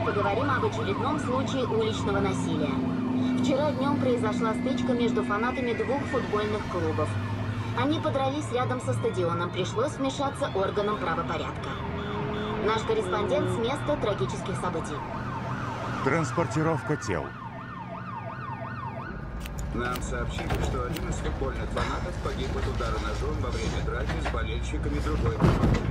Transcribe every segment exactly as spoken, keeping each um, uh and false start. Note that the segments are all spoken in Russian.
поговорим об очередном случае уличного насилия. Вчера днем произошла стычка между фанатами двух футбольных клубов. Они подрались рядом со стадионом, пришлось вмешаться органам правопорядка. Наш корреспондент с места трагических событий. Транспортировка тел. Нам сообщили, что один из футбольных фанатов погиб от удара ножом во время драки с болельщиками другой команды.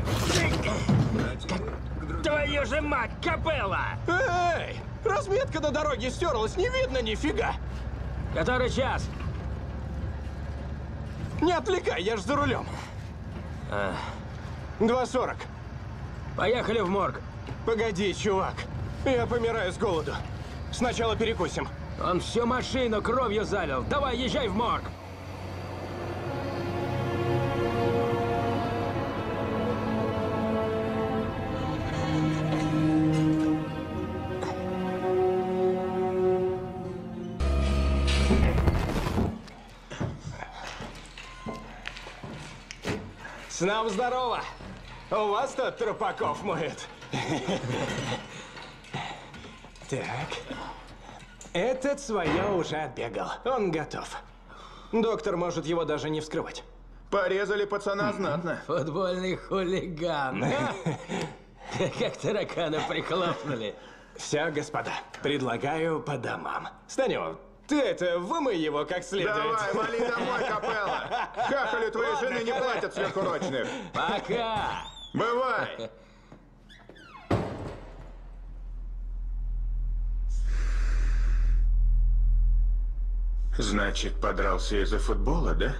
Твою же мать, Капелла! Эй! Разметка на дороге стерлась, не видно нифига! Который час? Не отвлекай, я ж за рулем. А. два сорок. Поехали в морг. Погоди, чувак. Я помираю с голоду. Сначала перекусим. Он всю машину кровью залил. Давай, езжай в морг. С нам здорово. У вас тут трупаков моет. Так. Этот свое уже отбегал. Он готов. Доктор может его даже не вскрывать. Порезали пацана знатно. Футбольный хулиган. Как таракана прихлопнули. Все, господа, предлагаю по домам. Станёв, ты это, вымой его как следует. Давай, вали домой, Капелла. Хахалю твоей жены не платят сверхурочных. Пока. Бывай. Значит, подрался из-за футбола, да?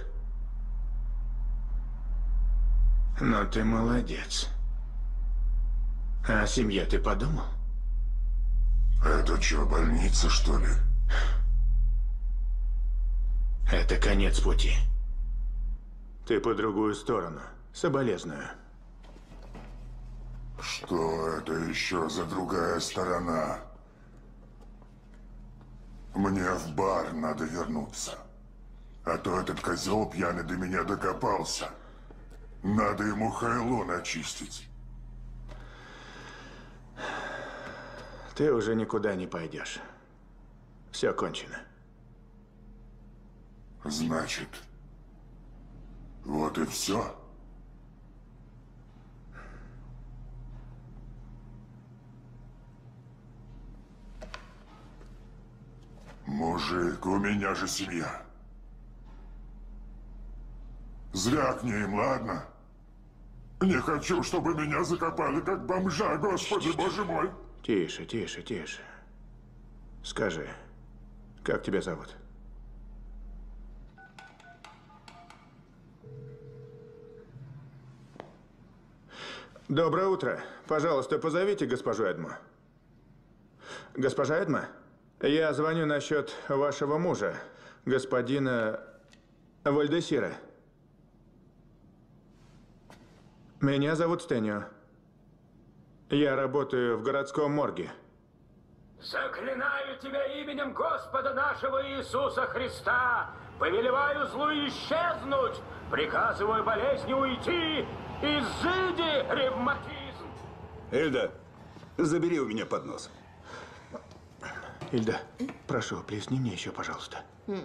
Ну, ты молодец. А о семье ты подумал? Это что, больница, что ли? Это конец пути. Ты по другую сторону. Соболезную. Что это еще за другая сторона? Мне в бар надо вернуться. А то этот козел пьяный до меня докопался. Надо ему хайло начистить. Ты уже никуда не пойдешь. Все кончено. Значит, вот и все. Мужик, у меня же семья. Звякни им, ладно? Не хочу, чтобы меня закопали как бомжа, господи, боже мой. Тише, тише, тише. Скажи, как тебя зовут? Доброе утро. Пожалуйста, позовите госпожу Эдму. Госпожа Эдма, я звоню насчет вашего мужа, господина Вальдесира. Меня зовут Стэнио. Я работаю в городском морге. Заклинаю тебя именем Господа нашего Иисуса Христа. Повелеваю злу исчезнуть. Приказываю болезни уйти. Изыди, ревматизм. Эльда, забери у меня поднос. Ильда, прошу, плесни мне еще, пожалуйста.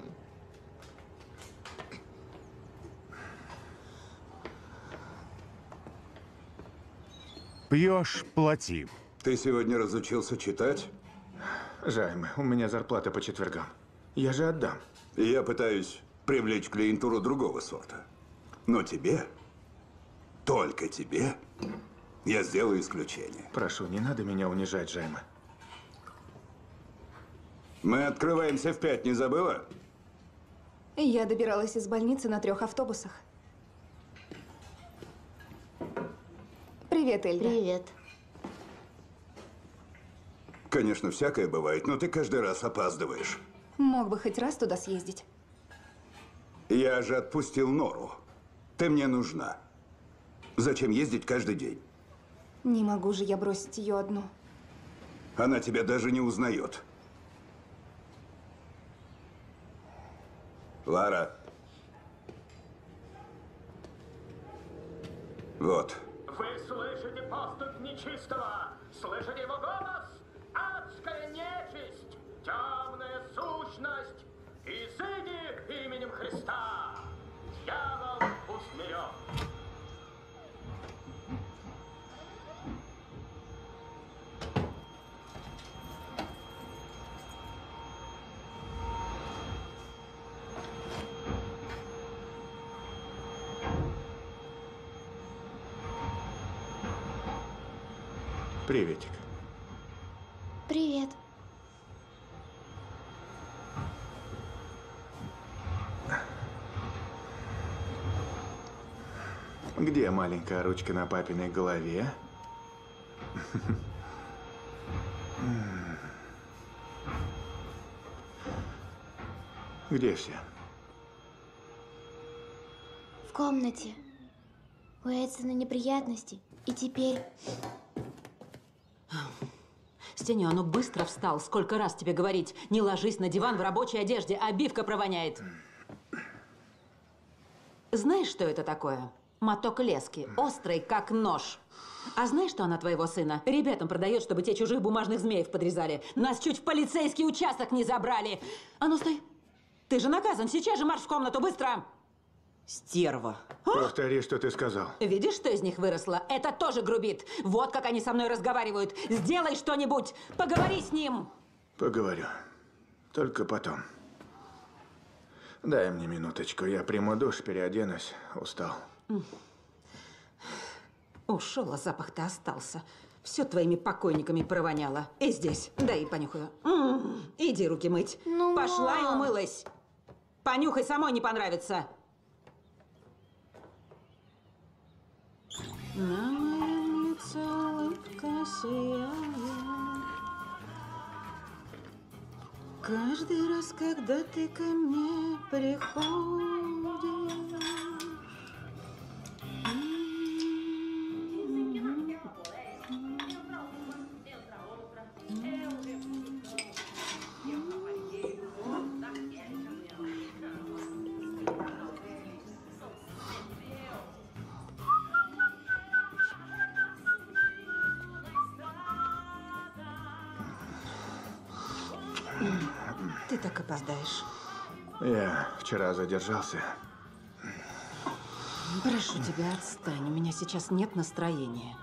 Пьешь – плати. Ты сегодня разучился читать? Жайме, у меня зарплата по четвергам. Я же отдам. И я пытаюсь привлечь клиентуру другого сорта. Но тебе, только тебе, я сделаю исключение. Прошу, не надо меня унижать, Жайме. Мы открываемся в пять, не забыла? Я добиралась из больницы на трех автобусах. Привет, Эльда. Привет. Конечно, всякое бывает, но ты каждый раз опаздываешь. Мог бы хоть раз туда съездить. Я же отпустил Нору. Ты мне нужна. Зачем ездить каждый день? Не могу же я бросить ее одну. Она тебя даже не узнает. Лара. Вот. Вы слышите поступь нечистого? Слышите его голос? Приветик. Привет. Где маленькая ручка на папиной голове? Где все? В комнате. У Эдсона неприятности. И теперь... Стеню, ну быстро встал. Сколько раз тебе говорить? Не ложись на диван в рабочей одежде, обивка провоняет. Знаешь, что это такое? Моток лески. Острый, как нож. А знаешь, что она твоего сына ребятам продает, чтобы те чужих бумажных змеев подрезали? Нас чуть в полицейский участок не забрали. А ну, стой. Ты же наказан. Сейчас же марш в комнату, быстро. Стерва. Повтори, что ты сказал. Видишь, что из них выросло? Это тоже грубит. Вот как они со мной разговаривают. Сделай что-нибудь. Поговори с ним. Поговорю. Только потом. Дай мне минуточку. Я приму душ, переоденусь. Устал. Ушел, а запах-то остался. Все твоими покойниками провоняло. И здесь. Дай понюхаю. М-м-м. Иди руки мыть. Ну, Пошла мам. и умылась. Понюхай, самой не понравится. На моем лице улыбка сияет. Каждый раз, когда ты ко мне приходишь. Ты так опоздаешь. Я вчера задержался. Прошу тебя, отстань. У меня сейчас нет настроения.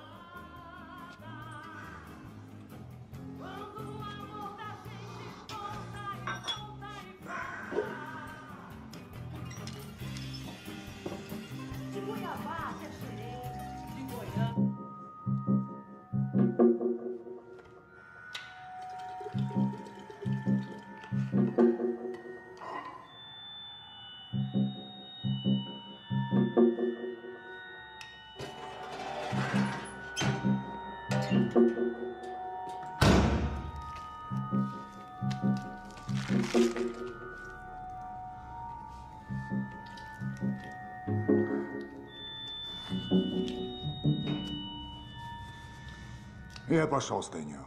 Я пошел, Стэню.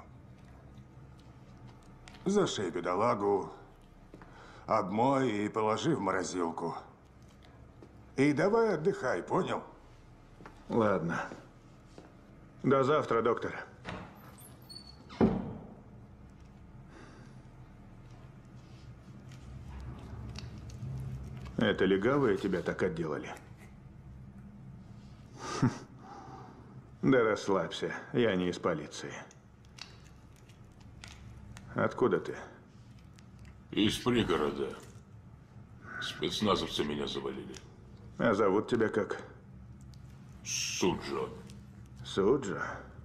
Зашей бедолагу, обмой и положи в морозилку. И давай отдыхай, понял? Ладно. До завтра, доктор. Это легавые тебя так отделали? Да расслабься, я не из полиции. Откуда ты? Из пригорода. Спецназовцы меня завалили. А зовут тебя как? Суджо. Суджо?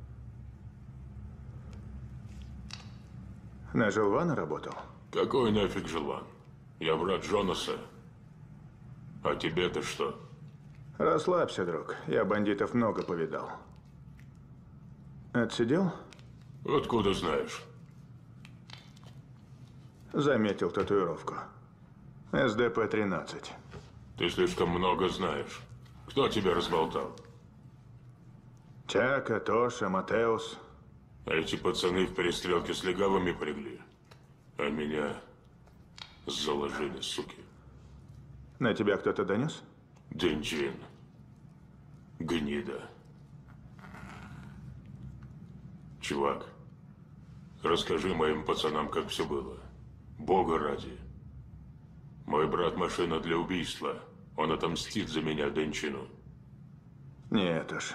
На Жилвана работал? Какой нафиг Жилван? Я брат Джонаса. А тебе-то что? Расслабься, друг. Я бандитов много повидал. Отсидел? Откуда знаешь? Заметил татуировку. эс дэ пэ тринадцать. Ты слишком много знаешь. Кто тебя разболтал? Чака, Тоша, Матеус. Эти пацаны в перестрелке с легавыми прыгли. А меня заложили, суки. На тебя кто-то донес? Денджин. Гнида. Чувак, расскажи моим пацанам, как все было. Бога ради. Мой брат машина для убийства. Он отомстит за меня Денчину. Нет уж.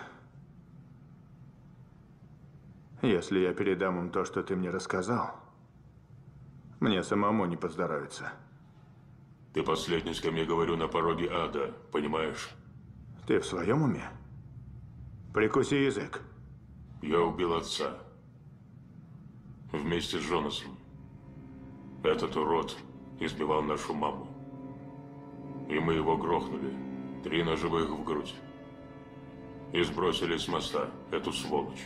Если я передам им то, что ты мне рассказал, мне самому не поздоровится. Ты последний, с кем я говорю на пороге ада, понимаешь? Ты в своем уме? Прикуси язык. Я убил отца. Вместе с Джонасом. Этот урод избивал нашу маму. И мы его грохнули. Три ножевых в грудь. И сбросили с моста эту сволочь.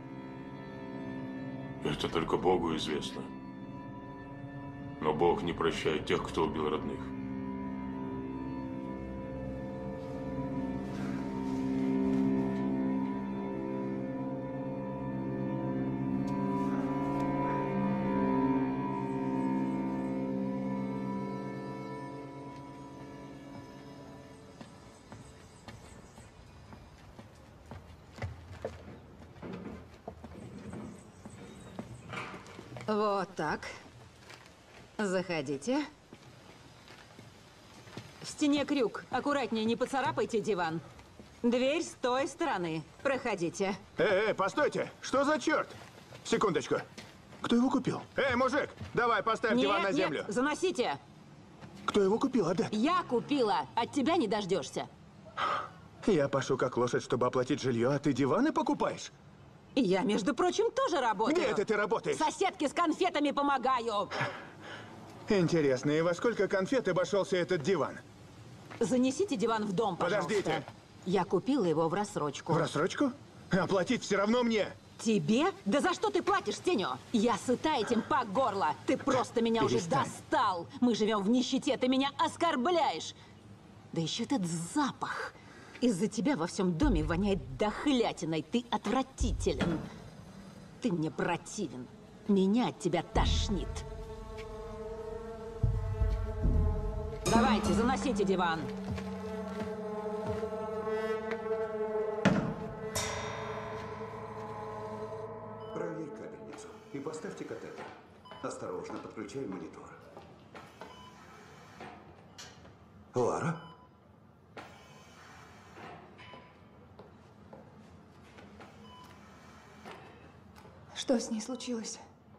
Это только Богу известно. Но Бог не прощает тех, кто убил родных. Вот так. Заходите. В стене крюк. Аккуратнее, не поцарапайте диван. Дверь с той стороны. Проходите. Эй, эй, постойте! Что за черт? Секундочку. Кто его купил? Эй, мужик, давай поставь нет, диван на землю. Нет, заносите. Кто его купил, Адет? Я купила. От тебя не дождешься. Я пашу как лошадь, чтобы оплатить жилье, а ты диваны покупаешь? Я, между прочим, тоже работаю. Где это ты работаешь? Соседке с конфетами помогаю. Интересно, и во сколько конфет обошелся этот диван? Занесите диван в дом, пожалуйста. Подождите. Я купила его в рассрочку. В рассрочку? Оплатить все равно мне. Тебе? Да за что ты платишь, Стеню? Я сыта этим по горло. Ты просто меня Перестань. уже достал. Мы живем в нищете, ты меня оскорбляешь. Да еще этот запах. Из-за тебя во всем доме воняет дохлятиной. Ты отвратителен. Ты мне противен. Меня от тебя тошнит. Давайте, заносите диван. Проверь капельницу и поставьте катетер. Осторожно, подключай монитор. Лара? Что с ней случилось?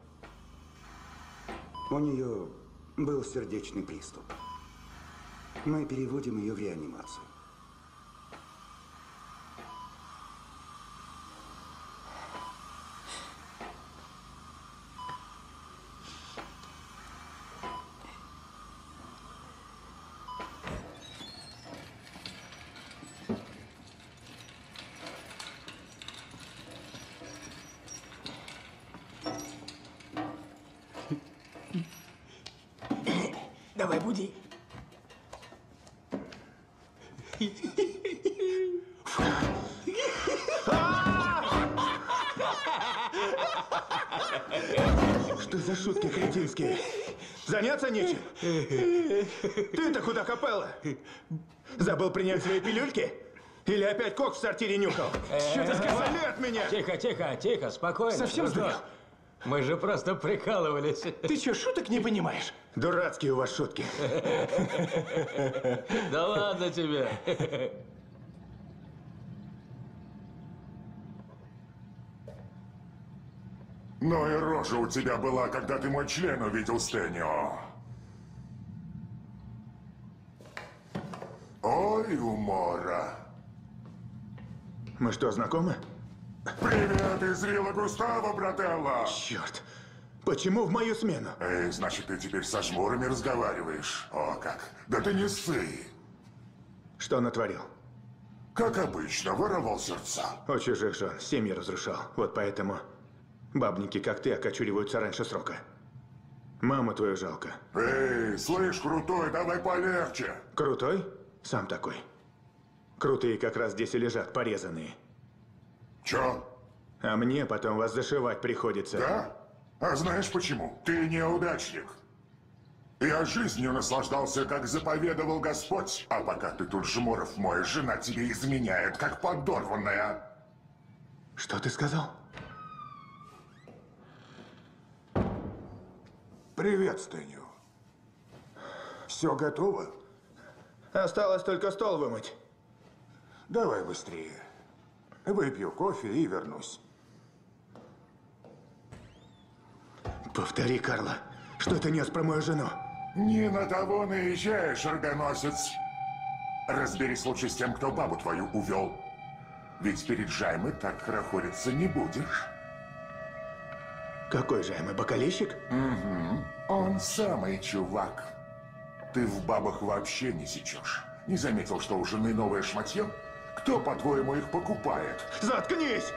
У нее был сердечный приступ. Мы переводим ее в реанимацию. Давай, буди. Что за шутки кретинские? Заняться нечем? Ты-то куда копала? Забыл принять свои пилюльки? Или опять кок в сортире нюхал? Что ты сказал? Вали от меня! Тихо, тихо, тихо, спокойно. Совсем дружок. сдурел? Мы же просто прикалывались. Ты что, шуток не понимаешь? Дурацкие у вас шутки. Да ладно тебе. Ну и рожа у тебя была, когда ты мой член увидел, Стэнио. Ой, умора. Мы что, знакомы? Привет из Вилла Густаво, брателло. Черт. Почему в мою смену? Эй, значит, ты теперь со жмурами разговариваешь. О, как. Да ты не ссы. Что натворил? Как обычно, воровал сердца. У чужих жен семьи разрушал. Вот поэтому бабники, как ты, окочуриваются раньше срока. Маму твою жалко. Эй, слышь, крутой, давай полегче. Крутой? Сам такой. Крутые как раз здесь и лежат, порезанные. Чё? А мне потом вас зашивать приходится. Да? А знаешь почему? Ты неудачник. Я жизнью наслаждался, как заповедовал Господь. А пока ты тут жмуров моешь, жена тебе изменяет, как подорванная. Что ты сказал? Привет, Стэнио. Все готово? Осталось только стол вымыть. Давай быстрее. Выпью кофе и вернусь. Повтори, Карла. Что ты нес про мою жену? Не на того наезжаешь, рогоносец. Разберись лучше с тем, кто бабу твою увел. Ведь перед Жаймой так хорохориться не будешь. Какой Жайма, бокалейщик? Угу. Он самый, чувак. Ты в бабах вообще не сечешь. Не заметил, что у жены новое шматье? Кто, по-твоему, их покупает? Заткнись!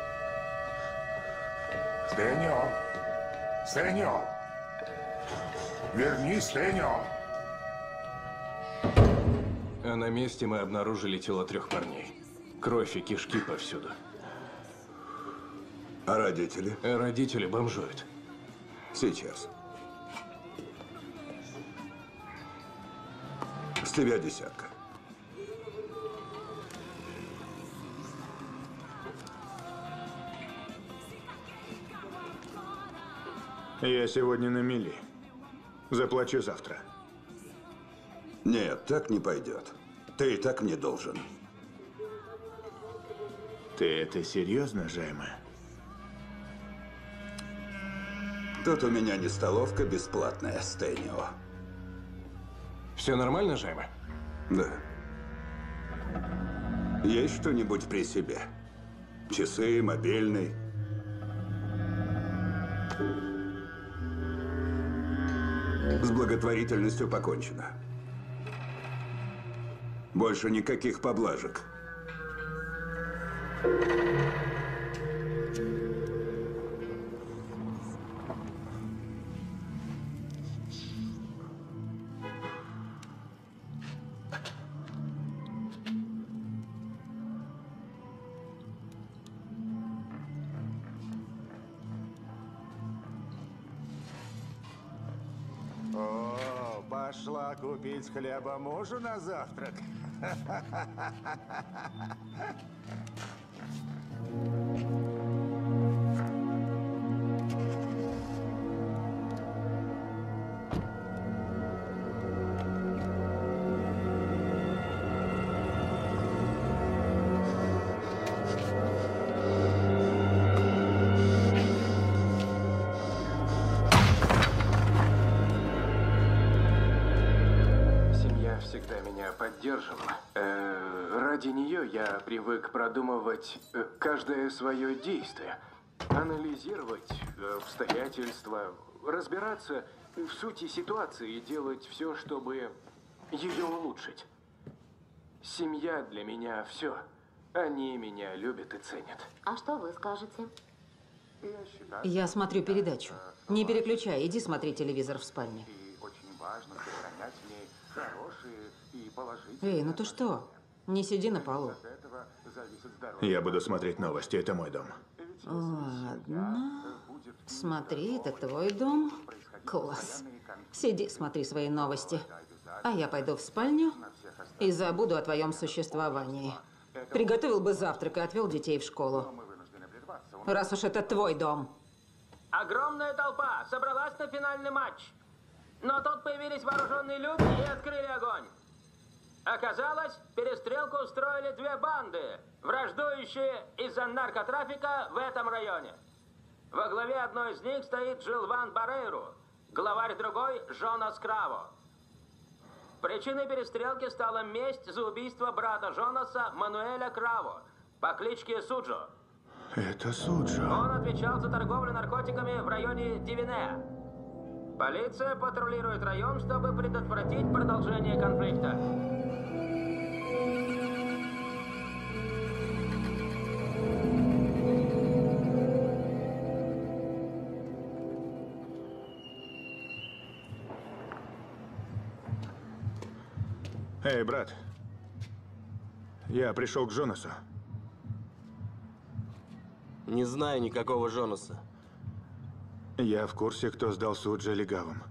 Стэньо! Стэньо! Вернись, Стэньо! А на месте мы обнаружили тело трех парней. Кровь и кишки повсюду. А родители? А родители бомжуют. Сейчас. С тебя десятка. Я сегодня на мели. Заплачу завтра. Нет, так не пойдет. Ты и так мне должен. Ты это серьезно, Жайма? Тут у меня не столовка бесплатная, Стэнио. Все нормально, Жайма? Да. Есть что-нибудь при себе? Часы, мобильный? С благотворительностью покончено. Больше никаких поблажек. О, пошла купить хлеба мужу на завтрак. Семья всегда меня поддерживала. Э, ради нее я привык продумывать э, каждое свое действие, анализировать э, обстоятельства, разбираться в сути ситуации и делать все, чтобы ее улучшить. Семья для меня все. Они меня любят и ценят. А что вы скажете? Я считаю, Я смотрю передачу. Не переключай, иди смотри телевизор в спальне. и очень важно сохранять в ней хорошие и положительные. Эй, ну ты что? Не сиди на полу. От этого зависит здоровье. Я буду смотреть новости, это мой дом. Ладно. Смотри, это твой дом. Класс. Сиди, смотри свои новости. А я пойду в спальню и забуду о твоем существовании. Приготовил бы завтрак и отвел детей в школу. Раз уж это твой дом. Огромная толпа собралась на финальный матч. Но тут появились вооруженные люди и открыли огонь. Оказалось, перестрелку устроили две банды, враждующие из-за наркотрафика в этом районе. Во главе одной из них стоит Джилван Барейру, главарь другой – Жонас Краво. Причиной перестрелки стала месть за убийство брата Жонаса Мануэля Краво по кличке Суджо. Это Суджо. Он отвечал за торговлю наркотиками в районе Дивинея. Полиция патрулирует район, чтобы предотвратить продолжение конфликта. Эй, брат. Я пришел к Джонасу. Не знаю никакого Джонаса. Я в курсе, кто сдал Суджо легавым.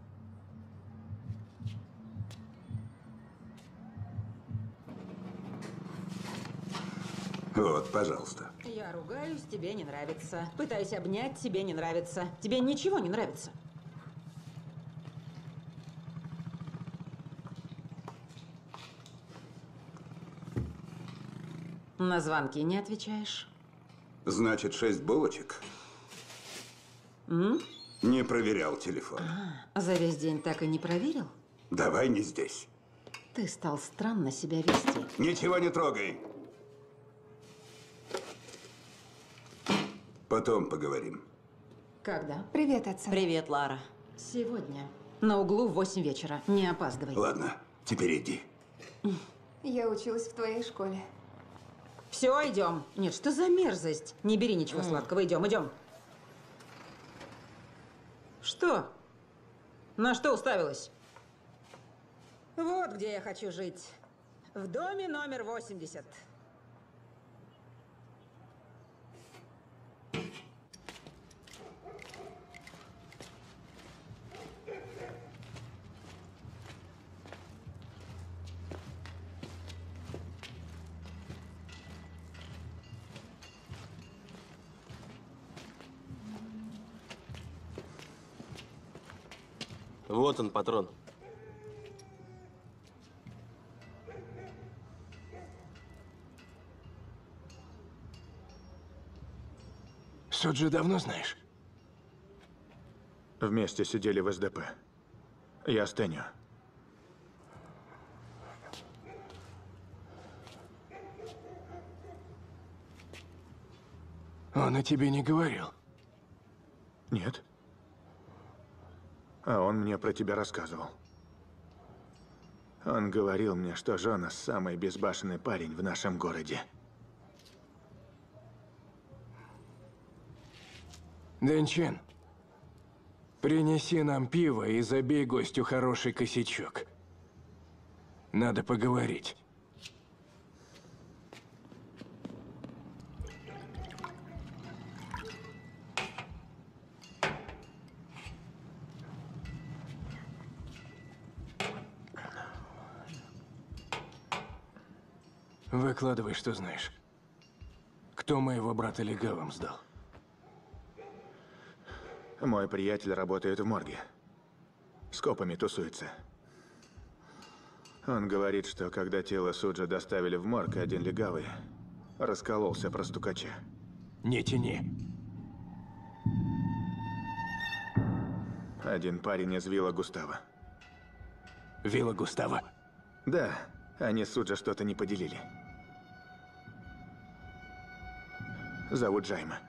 Вот, пожалуйста. Я ругаюсь, тебе не нравится. Пытаюсь обнять, тебе не нравится. Тебе ничего не нравится. На звонки не отвечаешь? Значит, шесть булочек? М? Не проверял телефон. А, за весь день так и не проверил? Давай не здесь. Ты стал странно себя вести. Ничего не трогай. Потом поговорим. Когда? Привет, отца. Привет, Лара. Сегодня. На углу в восемь вечера. Не опаздывай. Ладно, теперь иди. Я училась в твоей школе. Все, идем. Нет, что за мерзость? Не бери ничего сладкого. Идем, идем. Что? На что уставилась? Вот где я хочу жить. В доме номер восемьдесят. Вот он, патрон. Суджи давно знаешь? Вместе сидели в эс дэ пэ. Я с Тенью. Он о тебе не говорил? Нет. А он мне про тебя рассказывал. Он говорил мне, что Жонас самый безбашенный парень в нашем городе. Дэнчин, принеси нам пиво и забей гостю хороший косячок. Надо поговорить. Выкладывай, что знаешь. Кто моего брата легавым сдал? Мой приятель работает в морге. С копами тусуется. Он говорит, что когда тело Суджа доставили в морг, один легавый раскололся про стукача. Не тяни. Один парень из Вилла Густава. Вилла Густава? Да, они с Суджа что-то не поделили. Зовут Джайма.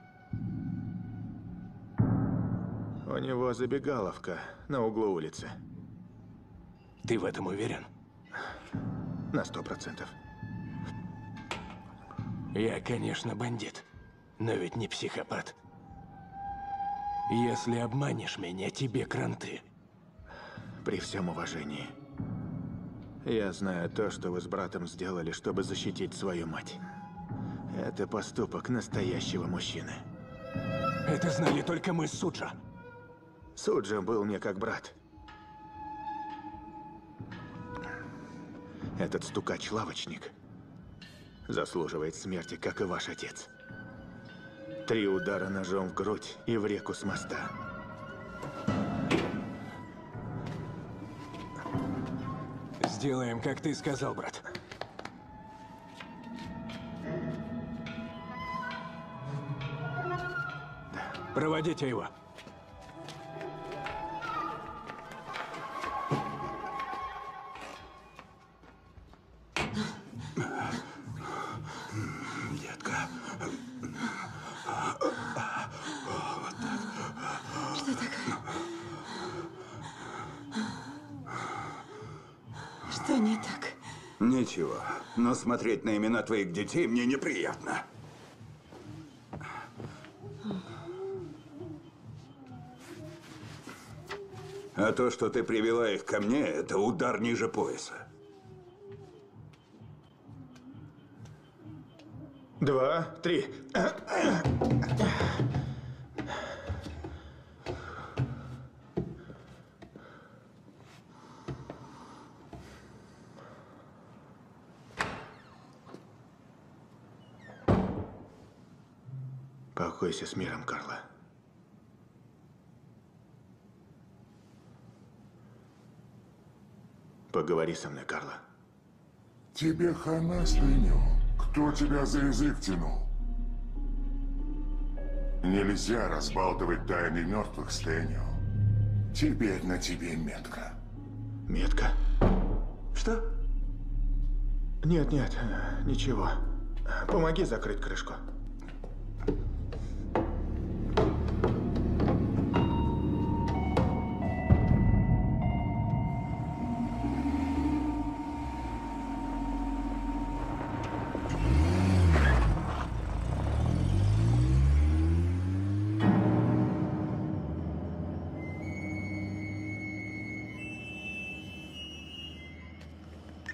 У него забегаловка на углу улицы. Ты в этом уверен? На сто процентов. Я, конечно, бандит, но ведь не психопат. Если обманешь меня, тебе кранты. При всем уважении. Я знаю то, что вы с братом сделали, чтобы защитить свою мать. Это поступок настоящего мужчины. Это знали только мы с Суджа. Суджа был мне как брат. Этот стукач-лавочник заслуживает смерти, как и ваш отец. Три удара ножом в грудь и в реку с моста. Сделаем, как ты сказал, брат. Проводите его. Детка. Что такое? Что не так? Ничего, но смотреть на имена твоих детей мне неприятно. А то, что ты привела их ко мне, это удар ниже пояса. Два, три. Покойся с миром, Карла. Поговори со мной, Карла. Тебе хана, Стэню. Кто тебя за язык тянул? Нельзя разбалтывать тайны мертвых, Стэню. Теперь на тебе метка. Метка? Что? Нет, нет, ничего. Помоги закрыть крышку.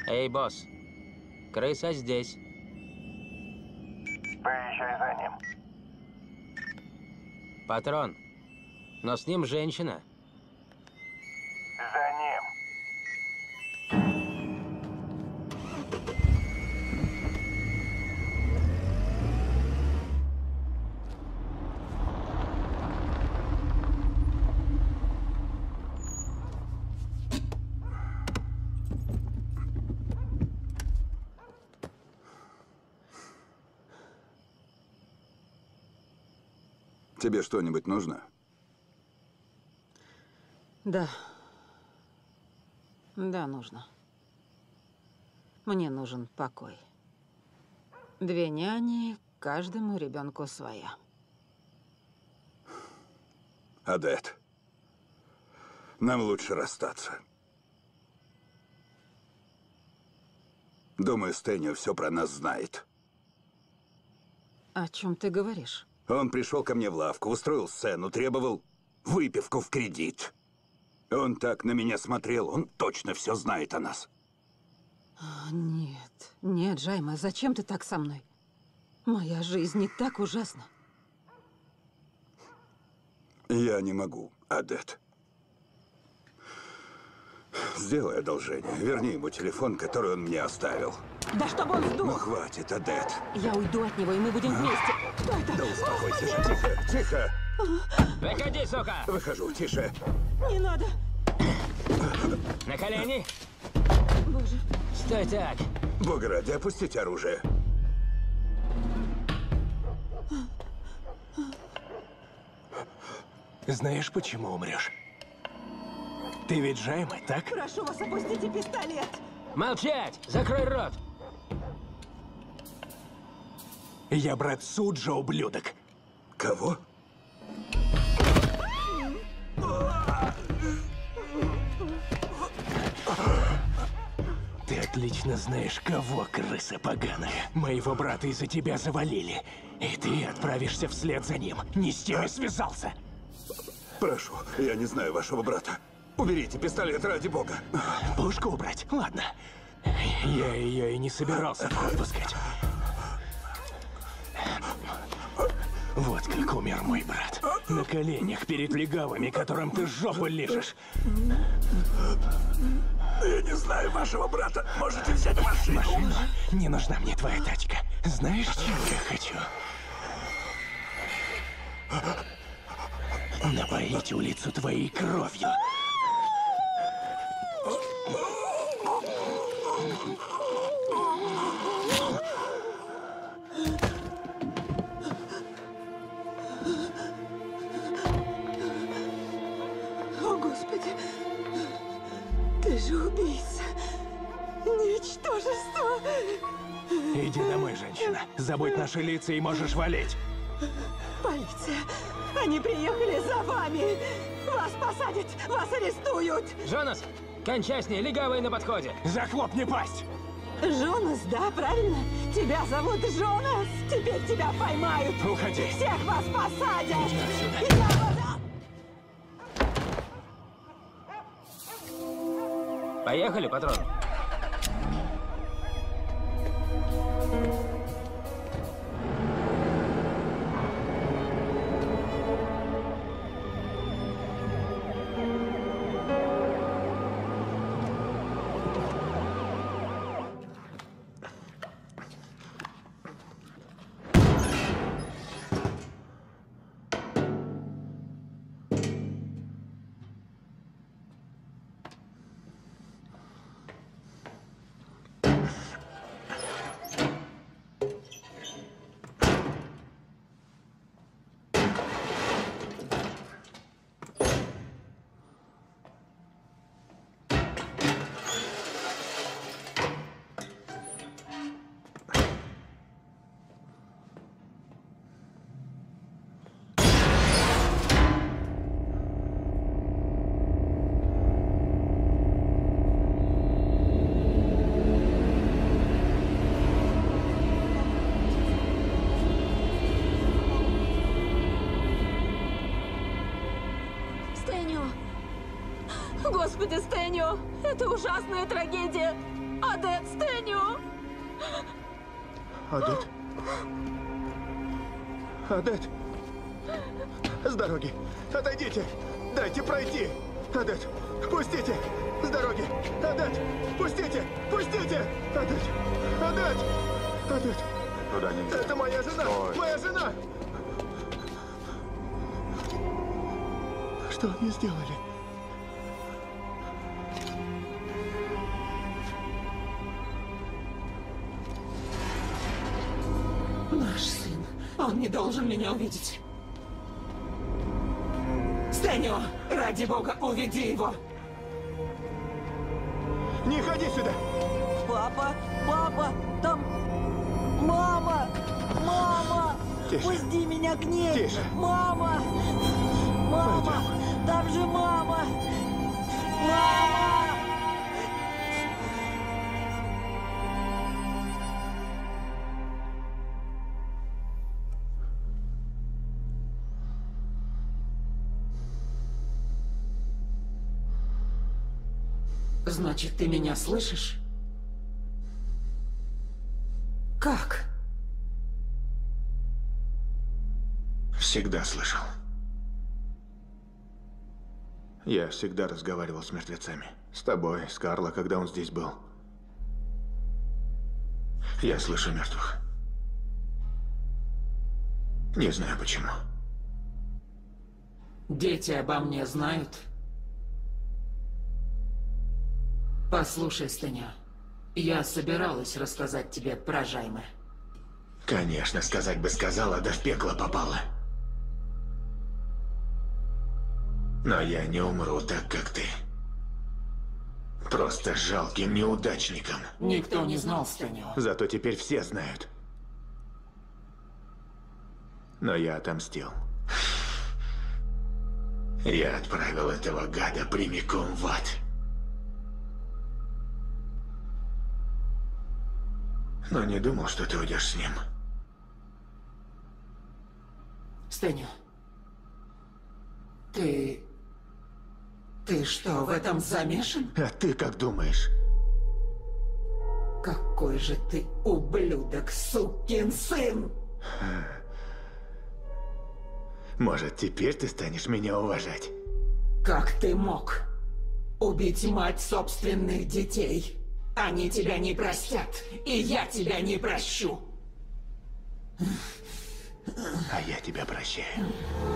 Эй, босс. Крыса здесь. Поезжай за ним. Патрон. Но с ним женщина. За ним. Тебе что-нибудь нужно? Да. Да, нужно. Мне нужен покой. Две няни, каждому ребенку своя. Адет, нам лучше расстаться. Думаю, Стэнио все про нас знает. О чем ты говоришь? Он пришел ко мне в лавку, устроил сцену, требовал выпивку в кредит. Он так на меня смотрел, он точно все знает о нас. А, нет, нет, Джайма, зачем ты так со мной? Моя жизнь не так ужасна. Я не могу, Адет. Сделай одолжение. Верни ему телефон, который он мне оставил. Да чтобы он сдох! Ну хватит, Адет. Я уйду от него, и мы будем вместе. Что это? Да успокойся же. Тихо, тихо. Выходи, сука! Выхожу, тише. Не надо. На колени. Боже. Стой так. Бога ради, опустите оружие. Знаешь, почему умрешь? Ты ведь Джайма, так? Прошу вас, опустите пистолет. Молчать! Закрой рот! Я брат Суджа, ублюдок. Кого? Ты отлично знаешь, кого, крыса поганая. Моего брата из-за тебя завалили. И ты отправишься вслед за ним. Не с теми связался. Прошу, я не знаю вашего брата. Уберите пистолет, ради бога. Пушку убрать? Ладно. Я ее и не собирался в ход пускать. Вот как умер мой брат. На коленях перед легавыми, которым ты жопу лижешь. Я не знаю вашего брата. Можете взять машину. Машину? Не нужна мне твоя тачка. Знаешь, чего я хочу? Напоить улицу твоей кровью. О, Господи. Ты же убийца. Ничтожество. Иди домой, женщина. Забудь наши лица и можешь валить. Полиция. Они приехали за вами. Вас посадят, вас арестуют. Джонас, кончай с ней, легавые на подходе. Захлопни пасть. Жонас, да, правильно? Тебя зовут Жонас. Теперь тебя поймают. Уходи. Всех вас посадят. Иди отсюда. Я... Поехали, патрон. Господи, Стэнио, это ужасная трагедия. Одет, Стэню! Одет? Одет? С дороги! Отойдите! Дайте пройти! Одет! Пустите! С дороги! Одет! Пустите! Пустите! Одет! Одет! Одет! Туда нельзя. Это моя жена! Стой. Моя жена! Что они сделали? Наш сын. Он не должен меня увидеть. Стэню, ради бога, уведи его. Не ходи сюда! Папа, папа, там... Мама! Мама! Тише. Пусти меня к ней! Тише. Мама! Мама! Там же мама! Мама! Значит, ты меня слышишь? Как? Всегда слышал. Я всегда разговаривал с мертвецами. С тобой, с Карло, когда он здесь был. Я слышу мертвых. Не знаю почему. Дети обо мне знают? Послушай, Стэню, я собиралась рассказать тебе про Жайме. Конечно, сказать бы сказала, да в пекло попала. Но я не умру так, как ты. Просто жалким неудачником. Никто не знал, Стэню. Зато теперь все знают. Но я отомстил. Я отправил этого гада прямиком в ад. Но не думал, что ты уйдешь с ним. Стэню, ты... Ты что, в этом замешан? А ты как думаешь? Какой же ты ублюдок, сукин сын! Может, теперь ты станешь меня уважать? Как ты мог убить мать собственных детей? Они тебя не простят, и я тебя не прощу. А я тебя прощаю.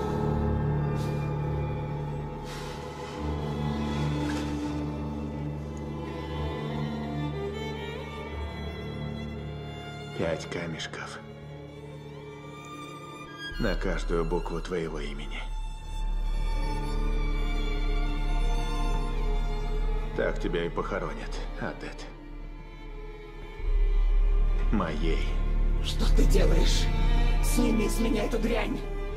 Пять камешков. На каждую букву твоего имени. Так тебя и похоронят, Одет. Моей. Что ты делаешь? Сними с меня эту дрянь.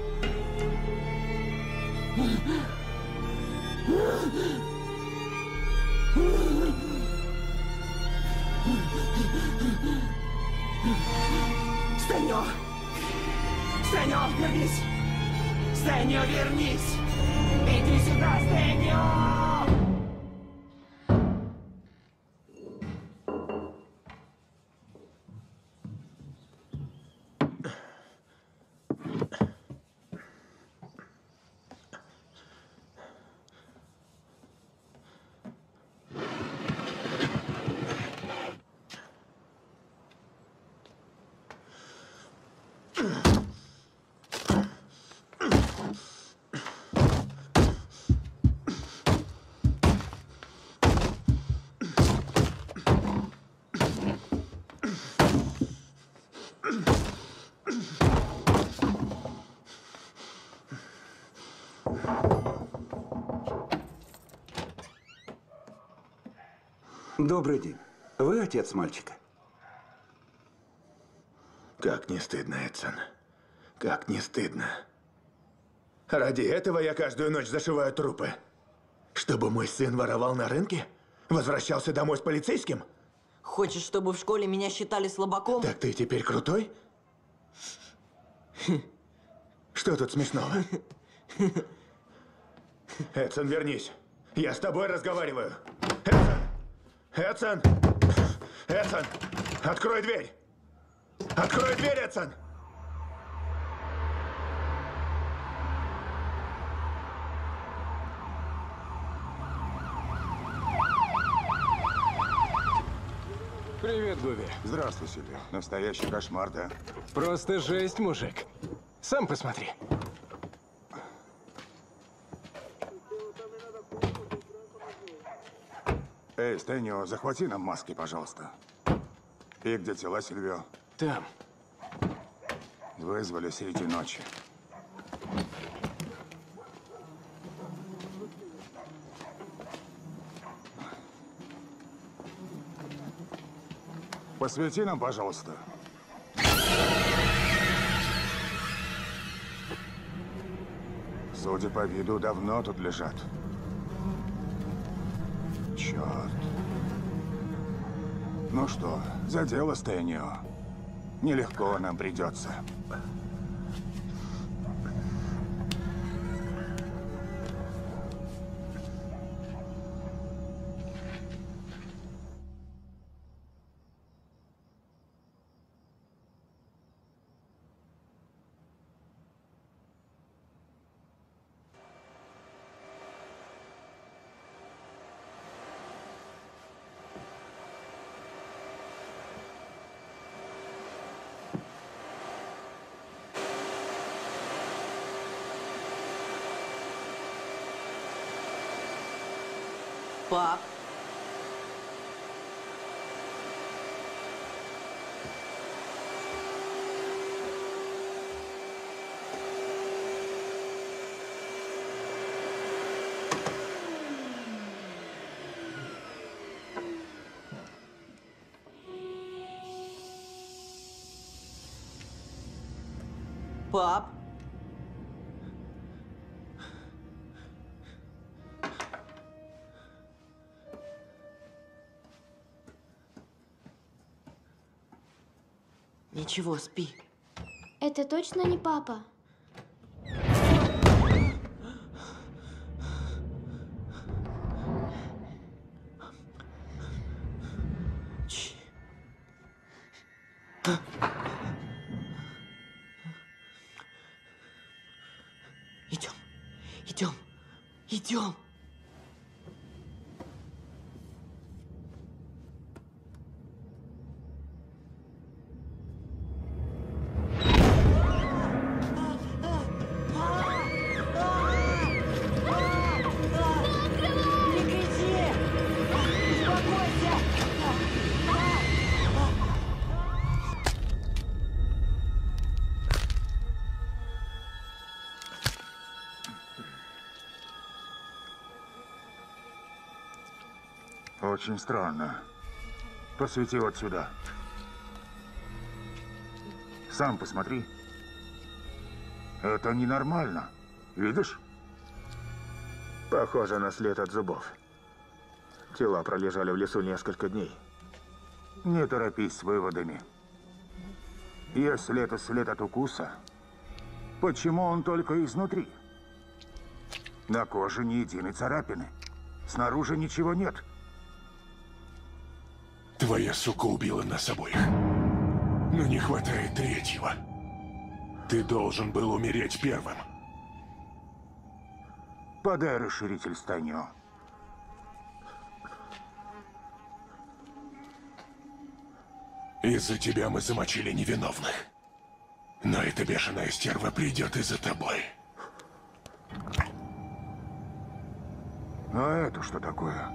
Стэню! Стэню, вернись! Стэню, вернись! Иди сюда, Стэню! Добрый день. Вы отец мальчика? Как не стыдно, Эдсон. Как не стыдно. Ради этого я каждую ночь зашиваю трупы. Чтобы мой сын воровал на рынке? Возвращался домой с полицейским? Хочешь, чтобы в школе меня считали слабаком? Так ты теперь крутой? Что тут смешного? Эдсон, вернись. Я с тобой разговариваю. Эдсон! Эдсон! Эдсон, открой дверь! Открой дверь, Эдсон! Привет, Губи. Здравствуй, Сильвия. Настоящий кошмар, да? Просто жесть, мужик. Сам посмотри. Эй, Стэнио, захвати нам маски, пожалуйста. И где тела, Сильвио? Там. Вызвали среди ночи. Посвети нам, пожалуйста. Судя по виду, давно тут лежат. Черт. Ну что, за дело, Стэнио. Нелегко нам придется. Пап. Пап. Ничего, спи. Это точно не папа? Идем, идем, идем. Очень странно. Посвети вот сюда. Сам посмотри. Это ненормально. Видишь? Похоже на след от зубов. Тела пролежали в лесу несколько дней. Не торопись с выводами. Если это след от укуса, почему он только изнутри? На коже ни единой царапины. Снаружи ничего нет. Твоя сука убила нас обоих. Но не хватает третьего. Ты должен был умереть первым. Подай расширитель, Стэнио. Из-за тебя мы замочили невиновных. Но эта бешеная стерва придет и за тобой. А это что такое?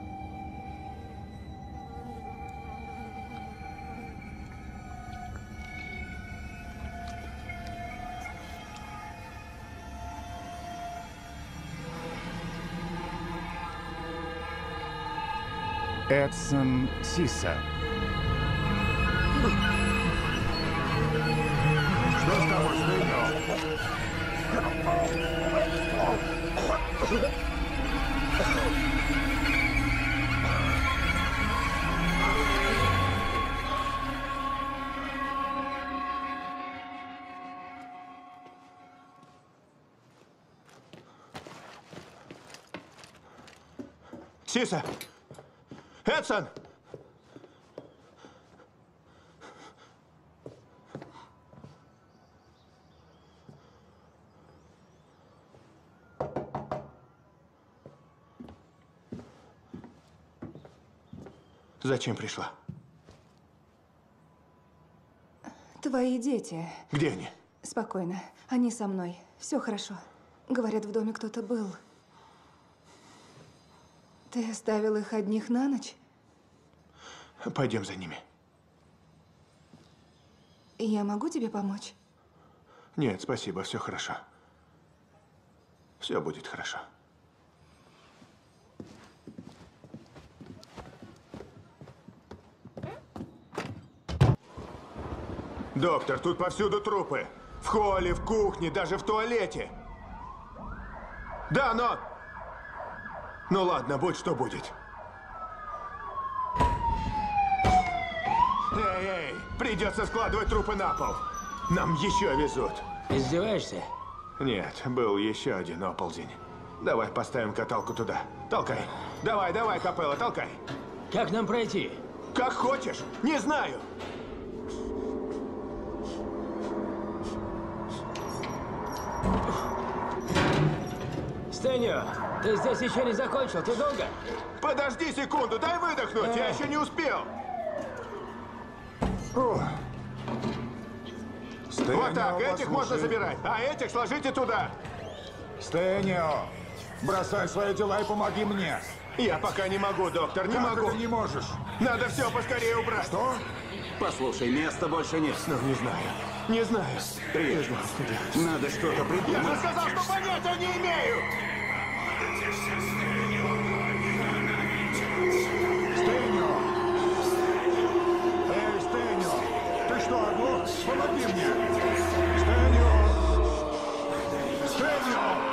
Эдсон Сиса. Что с тобой, Стэнио? Сиса! Эдсон! Зачем пришла? Твои дети. Где они? Спокойно. Они со мной. Все хорошо. Говорят, в доме кто-то был. Ты оставил их одних на ночь? Пойдем за ними. Я могу тебе помочь? Нет, спасибо, все хорошо. Все будет хорошо. Доктор, тут повсюду трупы. В холле, в кухне, даже в туалете. Да, но... Ну ладно, будь что будет. Эй, эй, придется складывать трупы на пол. Нам еще везут. Издеваешься? Нет, был еще один оползень. Давай поставим каталку туда. Толкай. Давай, давай, Капелла, толкай. Как нам пройти? Как хочешь. Не знаю. Стэньо, ты здесь еще не закончил, ты долго? Подожди секунду, дай выдохнуть, я еще не успел. О. Вот так, этих послушай. можно забирать, а этих сложите туда. Стэнио, бросай свои дела и помоги мне. Я пока не могу, доктор, не Как могу. ты не можешь? Надо все поскорее убрать. Что? Послушай, места больше нет. Ну, не знаю. Не знаю. Привет. Не знаю, что делать. Надо что-то Я придумать. же сказал, что понятия не имею! Стэнио! Эй, Стэнио! Ты что, оглох? Помоги мне! Стэнио! Стэнио!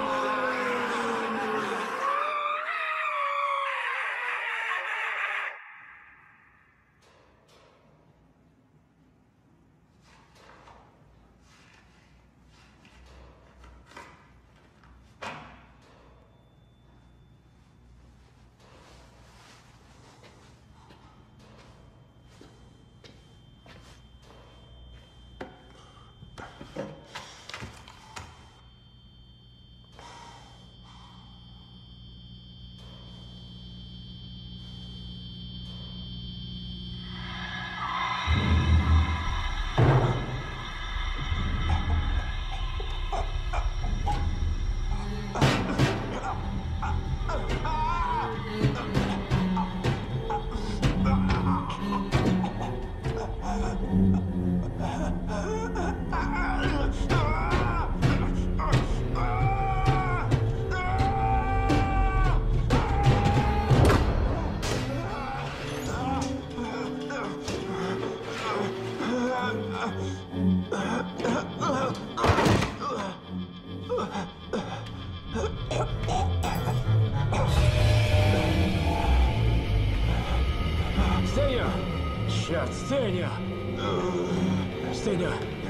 Стэньо! Черт, Стэньо! Стэньо!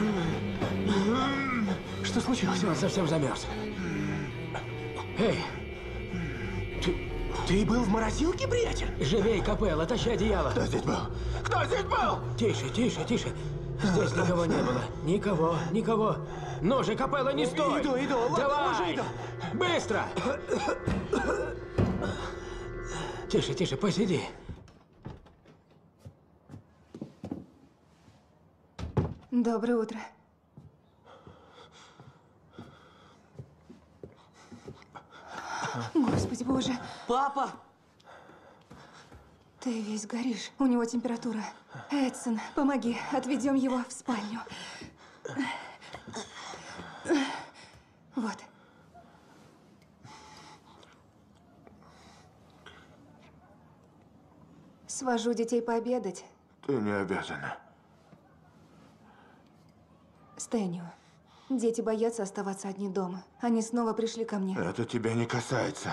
Что случилось? Он совсем замерз. Эй! Ты, ты был в морозилке, приятель? Живей, Капелла, тащи одеяло. Кто здесь был? Кто здесь был? Тише, тише, тише. Здесь никого не было. Никого, никого. Ну же, Капелла, не стой! Иду, иду, ладно, Давай! уже иду. Быстро! Тише, тише, посиди. Доброе утро. Господи боже. Папа! Ты весь горишь. У него температура. Эдсон, помоги. Отведем его в спальню. Вот. Свожу детей пообедать. Ты не обязана. Стэнио, дети боятся оставаться одни дома. Они снова пришли ко мне. Это тебя не касается.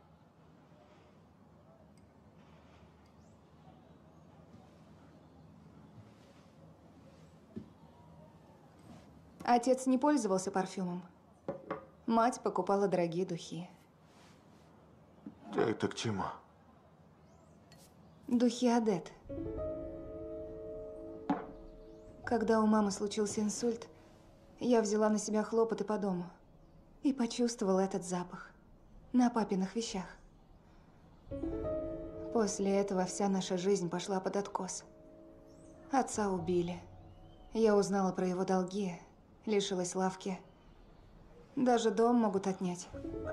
Отец не пользовался парфюмом. Мать покупала дорогие духи. Ты это к чему? Духи Адет. Когда у мамы случился инсульт, я взяла на себя хлопоты по дому и почувствовала этот запах на папиных вещах. После этого вся наша жизнь пошла под откос. Отца убили. Я узнала про его долги, лишилась лавки. Даже дом могут отнять.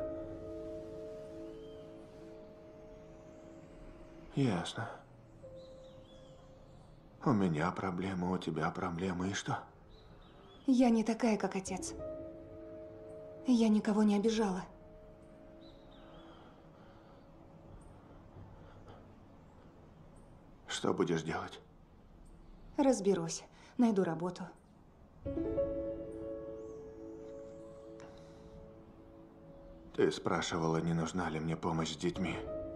Ясно. У меня проблемы, у тебя проблемы, и что? Я не такая, как отец. Я никого не обижала. Что будешь делать? Разберусь. Найду работу. Ты спрашивала, не нужна ли мне помощь с детьми.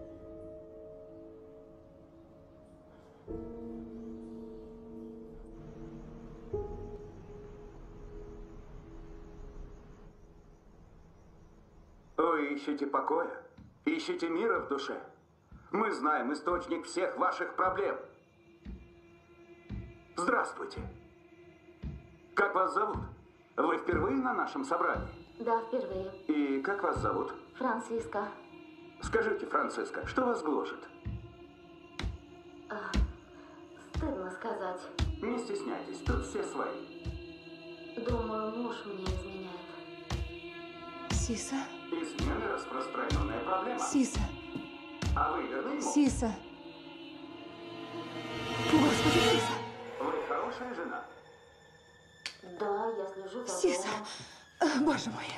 Вы ищете покоя? Ищете мира в душе? Мы знаем источник всех ваших проблем. Здравствуйте. Как вас зовут? Вы впервые на нашем собрании? Да, впервые. И как вас зовут? Франциска. Скажите, Франциска, что вас гложет? А, стыдно сказать. Не стесняйтесь, тут все свои. Думаю, муж мне изменяет. Сиса? Измены – распространенная проблема. Сиса. А вы верны ему? Сиса. Господи, Сиса. Вы хорошая жена? Да, я слежу за Сиса. домом. Боже мой.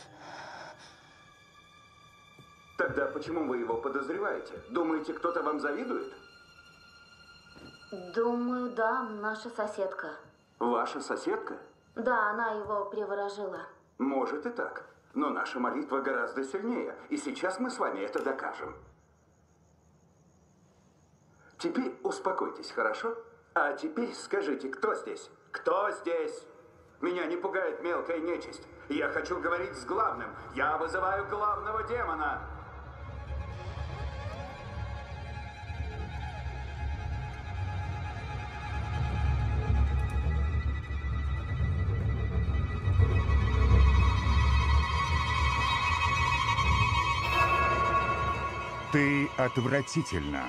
Тогда почему вы его подозреваете? Думаете, кто-то вам завидует? Думаю, да, наша соседка. Ваша соседка? Да, она его приворожила. Может и так. Но наша молитва гораздо сильнее. И сейчас мы с вами это докажем. Теперь успокойтесь, хорошо? А теперь скажите, кто здесь? Кто здесь? Меня не пугает мелкая нечисть. Я хочу говорить с главным. Я вызываю главного демона. Ты отвратительна.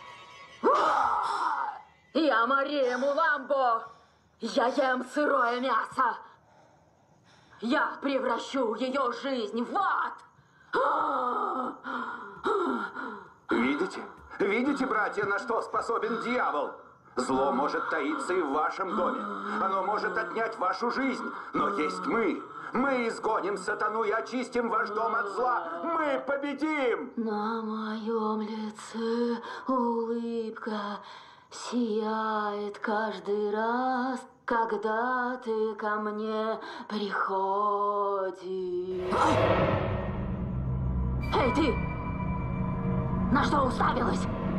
Я Мария Муламбо. Я ем сырое мясо. Я превращу ее жизнь в ад. Видите? Видите, братья, на что способен дьявол? Зло может таиться и в вашем доме. Оно может отнять вашу жизнь. Но есть мы. Мы изгоним сатану и очистим ваш дом от зла. Мы победим! На моем лице улыбка сияет каждый раз, когда ты ко мне приходишь. Эй, ты! На что уставилась?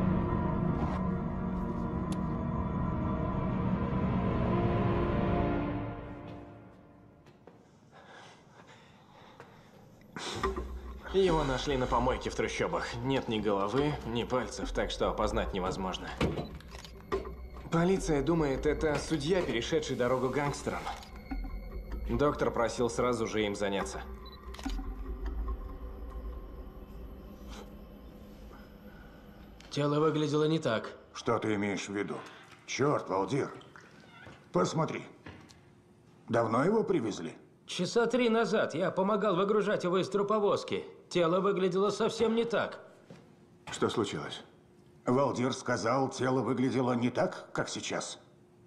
Его нашли на помойке в трущобах. Нет ни головы, ни пальцев, так что опознать невозможно. Полиция думает, это судья, перешедший дорогу гангстерам. Доктор просил сразу же им заняться. Тело выглядело не так. Что ты имеешь в виду? Черт, Валдир. Посмотри. Давно его привезли? Часа три назад я помогал выгружать его из труповозки. Тело выглядело совсем не так. Что случилось? Валдир сказал, тело выглядело не так, как сейчас.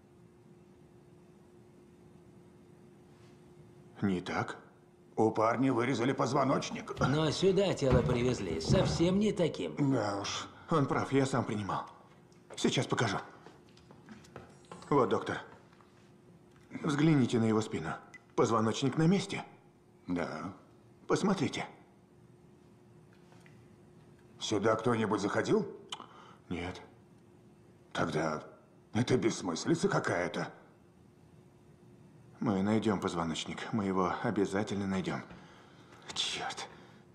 Не так? У парня вырезали позвоночник. Но сюда тело привезли совсем не таким. Да уж, он прав, я сам принимал. Сейчас покажу. Вот, доктор. Взгляните на его спину. Позвоночник на месте? Да. Посмотрите. Сюда кто-нибудь заходил? Нет. Тогда это бессмыслица какая-то. Мы найдем позвоночник. Мы его обязательно найдем. Черт.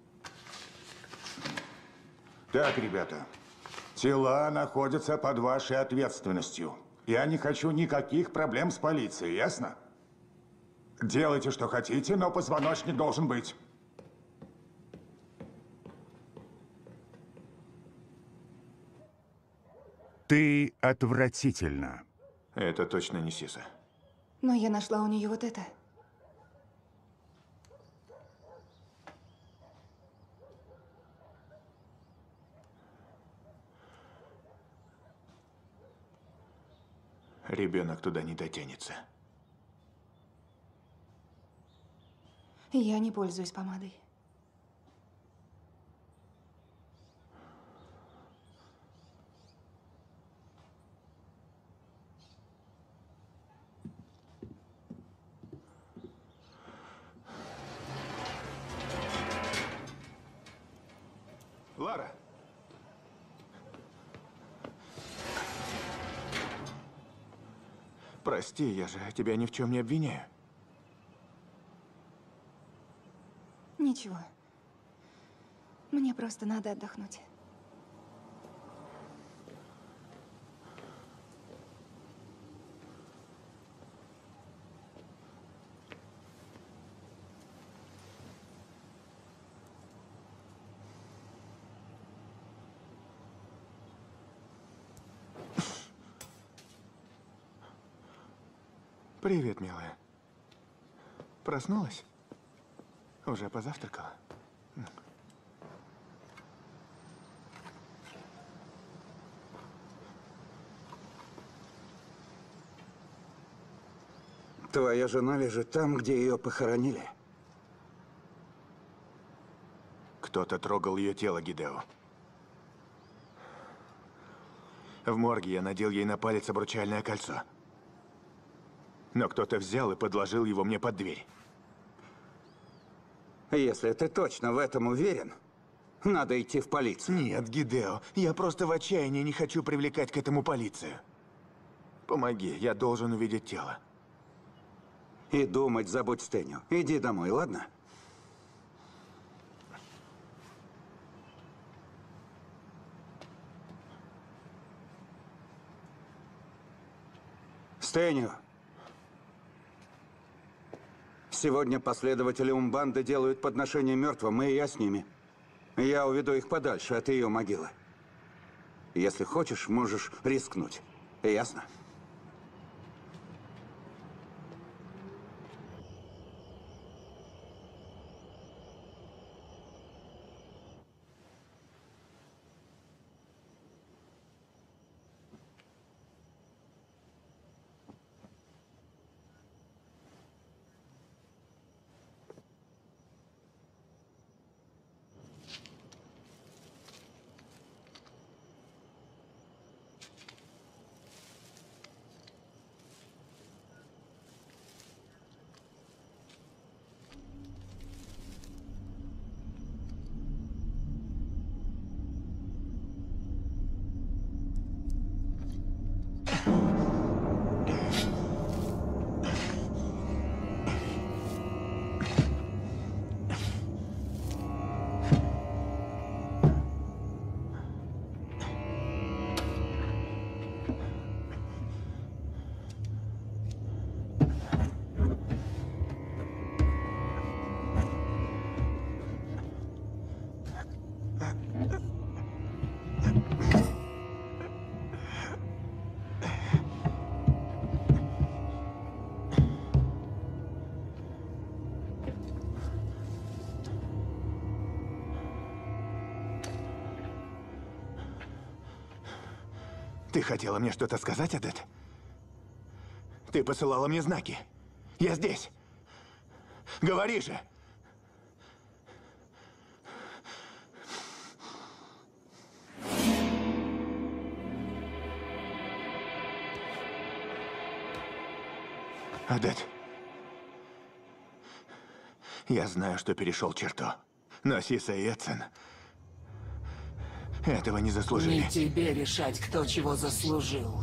Так, ребята. Тела находятся под вашей ответственностью. Я не хочу никаких проблем с полицией, ясно? Делайте, что хотите, но позвоночник должен быть. Ты отвратительна. Это точно не Сиса. Но я нашла у нее вот это. Ребенок туда не дотянется. Я не пользуюсь помадой. Лара! Прости, я же тебя ни в чем не обвиняю. Ничего. Мне просто надо отдохнуть. Привет, милая. Проснулась? Уже позавтракала? Твоя жена лежит там, где ее похоронили. Кто-то трогал ее тело, Гидео. В морге я надел ей на палец обручальное кольцо. Но кто-то взял и подложил его мне под дверь. Если ты точно в этом уверен, надо идти в полицию. Нет, Гидео, я просто в отчаянии не хочу привлекать к этому полицию. Помоги, я должен увидеть тело. И думать забудь Стэню. Иди домой, ладно? Стэню. Сегодня последователи Умбанды делают подношение мертвым, и я с ними. Я уведу их подальше от ее могилы. Если хочешь, можешь рискнуть. Ясно? Ты хотела мне что-то сказать, Адет? Ты посылала мне знаки. Я здесь. Говори же. Адет. Я знаю, что перешел черту. Но Сиса и Эдсон этого не заслужили. Не тебе решать, кто чего заслужил.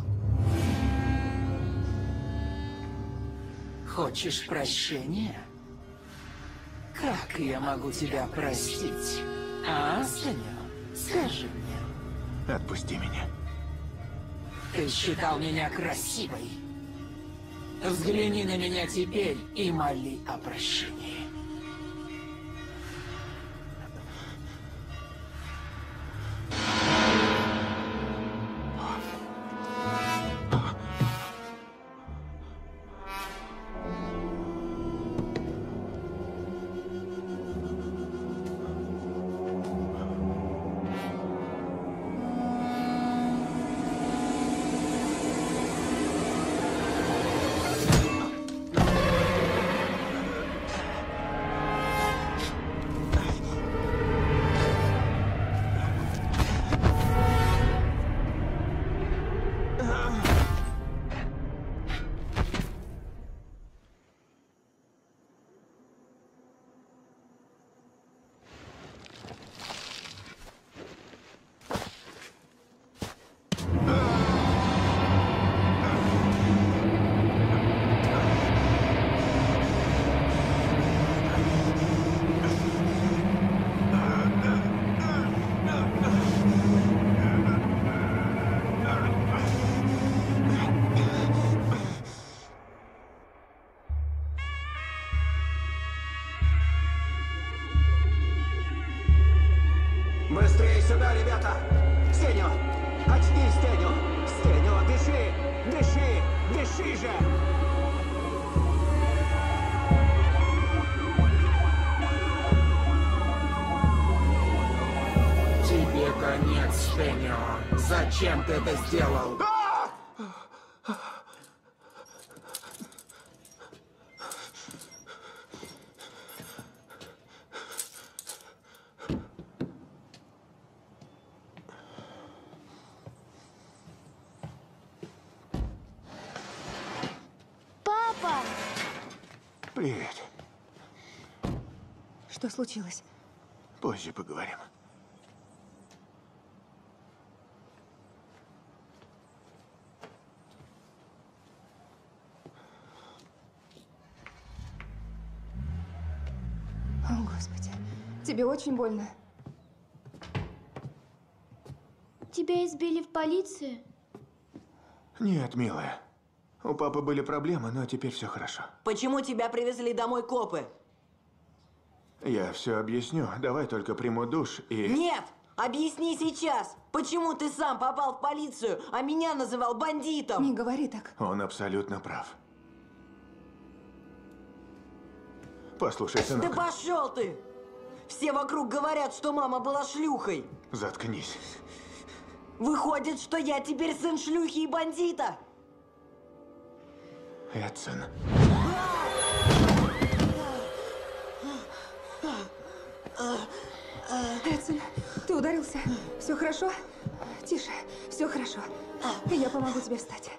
Хочешь прощения? Как я могу тебя простить? А, Стэню? Скажи мне. Отпусти меня. Ты считал меня красивой. Взгляни на меня теперь и моли о прощении. Быстрее сюда, ребята! Стеню! Очнись, Стеню! Стеню, дыши! Дыши! Дыши же! Тебе конец, Стеню. Зачем ты это сделал? Папа! Привет. Что случилось? Позже поговорим. О, Господи. Тебе очень больно? Тебя избили в полиции? Нет, милая. У папы были проблемы, но теперь все хорошо. Почему тебя привезли домой копы? Я все объясню. Давай только приму душ и... Нет! Объясни сейчас! Почему ты сам попал в полицию, а меня называл бандитом? Не говори так. Он абсолютно прав. Послушай, сынок. Да пошел ты! Все вокруг говорят, что мама была шлюхой. Заткнись. Выходит, что я теперь сын шлюхи и бандита. Эдсон. Эдсон, ты ударился? Все хорошо? Тише, все хорошо. Я помогу тебе встать.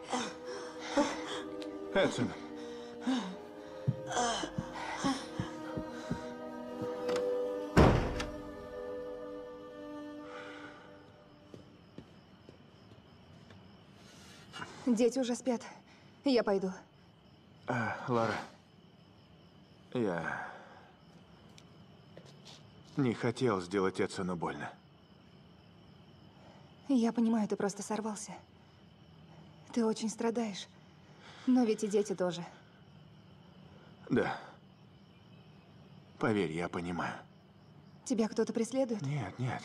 Эдсон. Дети уже спят. Я пойду. А, Лара, я не хотел сделать Эдсону больно. Я понимаю, ты просто сорвался. Ты очень страдаешь. Но ведь и дети тоже. Да. Поверь, я понимаю. Тебя кто-то преследует? Нет, нет.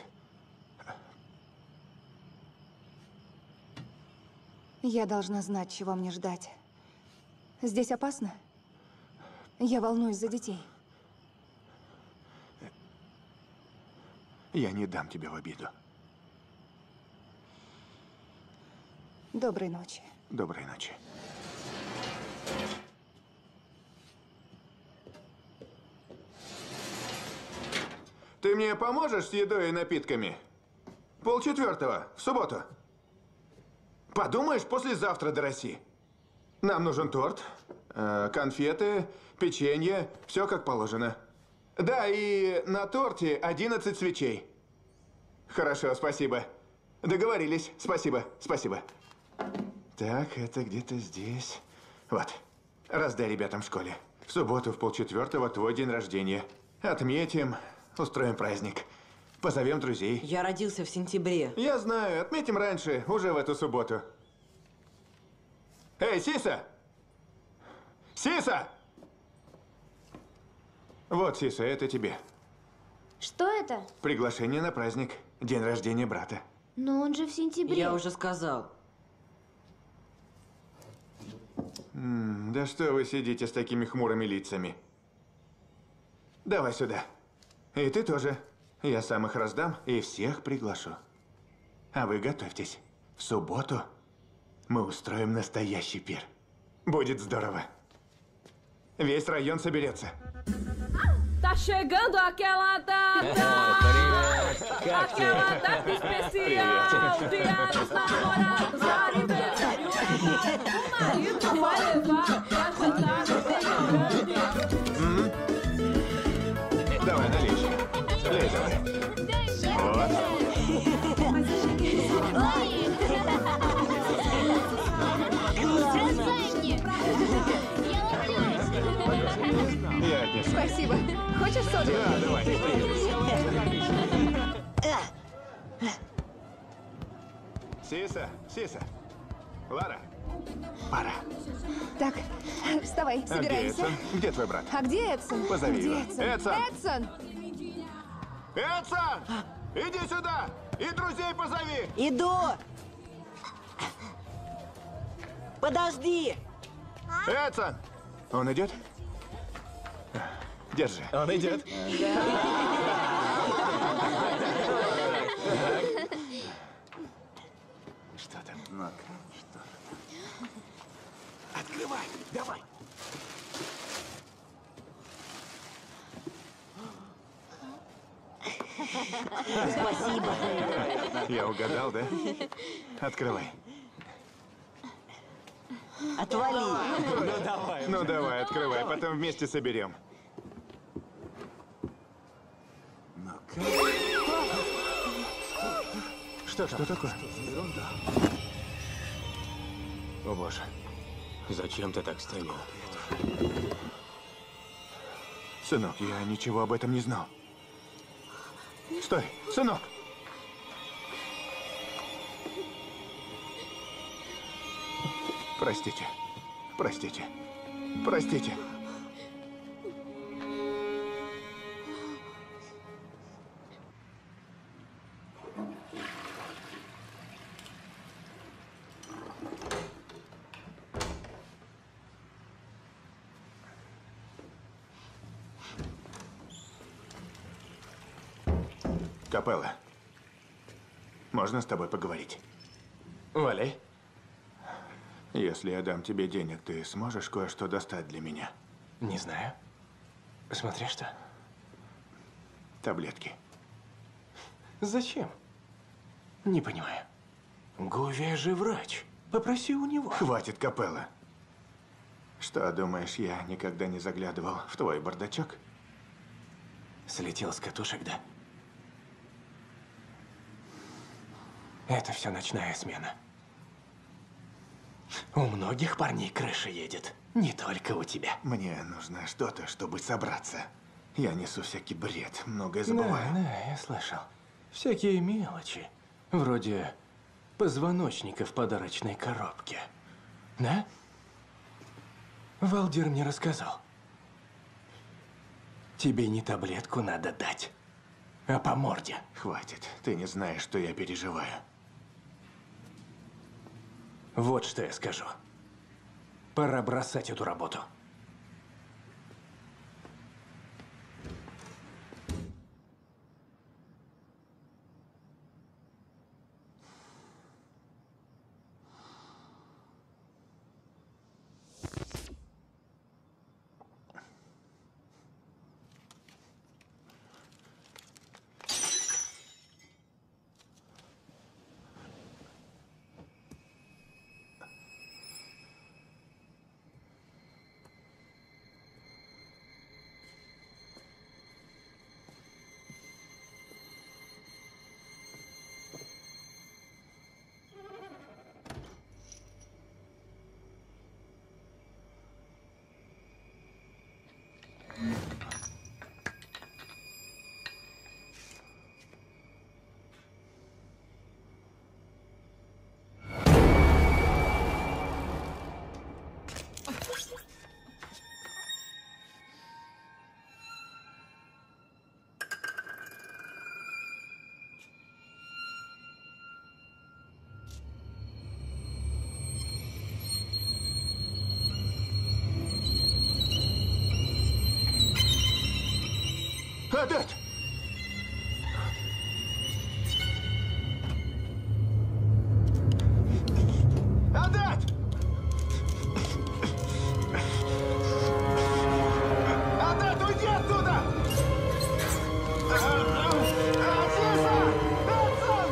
Я должна знать, чего мне ждать. Здесь опасно? Я волнуюсь за детей. Я не дам тебя в обиду. Доброй ночи. Доброй ночи. Ты мне поможешь с едой и напитками? Полчетвертого, в субботу. Подумаешь, послезавтра до России. Нам нужен торт, э, конфеты, печенье, все как положено. Да, и на торте одиннадцать свечей. Хорошо, спасибо. Договорились. Спасибо, спасибо. Так, это где-то здесь. Вот. Раздай ребятам в школе. В субботу в полчетвертого твой день рождения. Отметим, устроим праздник. Позовем друзей. Я родился в сентябре. Я знаю, отметим раньше, уже в эту субботу. Эй, Сиса! Сиса! Вот, Сиса, это тебе. Что это? Приглашение на праздник. День рождения брата. Но он же в сентябре. Я уже сказал. М, да что вы сидите с такими хмурыми лицами? Давай сюда. И ты тоже. Я сам их раздам и всех приглашу. А вы готовьтесь. В субботу мы устроим настоящий пир. Будет здорово. Vez raião соберется. Tá chegando aquela data, aquela data especial, dia dos namorados, aniversário. O marido vai levar pra jantar no restaurante. М? Давай, налей. Налей, давай. Вот. Я отнесу. Спасибо. Хочешь соду? Да, давай. Сиса, Сиса. Лара, пора. Так, вставай, А где собираемся. Эдсон? Где твой брат? А где Эдсон? Позови Где его. Эдсон? Эдсон! Эдсон! Эдсон! Иди сюда! И друзей позови! Иду! Подожди! Эдсон! Он идет? Держи. Он идет. Что там? Ну, что? Открывай, давай. Спасибо. Я угадал, да? Открывай. Отвали. Ну давай. Ну давай, открывай, потом вместе соберем. Что, что такое? О боже, зачем ты так стрелял? Сынок, я ничего об этом не знал. Стой, сынок! Простите, простите, простите. Капелла, можно с тобой поговорить? Валяй. Если я дам тебе денег, ты сможешь кое-что достать для меня? Не знаю. Смотри, что. Таблетки. Зачем? Не понимаю. Гувия же врач. Попроси у него. Хватит, Капелла. Что, думаешь, я никогда не заглядывал в твой бардачок? Слетел с катушек, да? Это все ночная смена. У многих парней крыша едет. Не только у тебя. Мне нужно что-то, чтобы собраться. Я несу всякий бред, многое забываю. Да, да, я слышал. Всякие мелочи. Вроде позвоночника в подарочной коробке. Да? Валдир мне рассказал. Тебе не таблетку надо дать, а по морде. Хватит, ты не знаешь, что я переживаю. Вот что я скажу. Пора бросать эту работу. Адет! Адет! Адет, уйди оттуда! Азиза! Эдсон!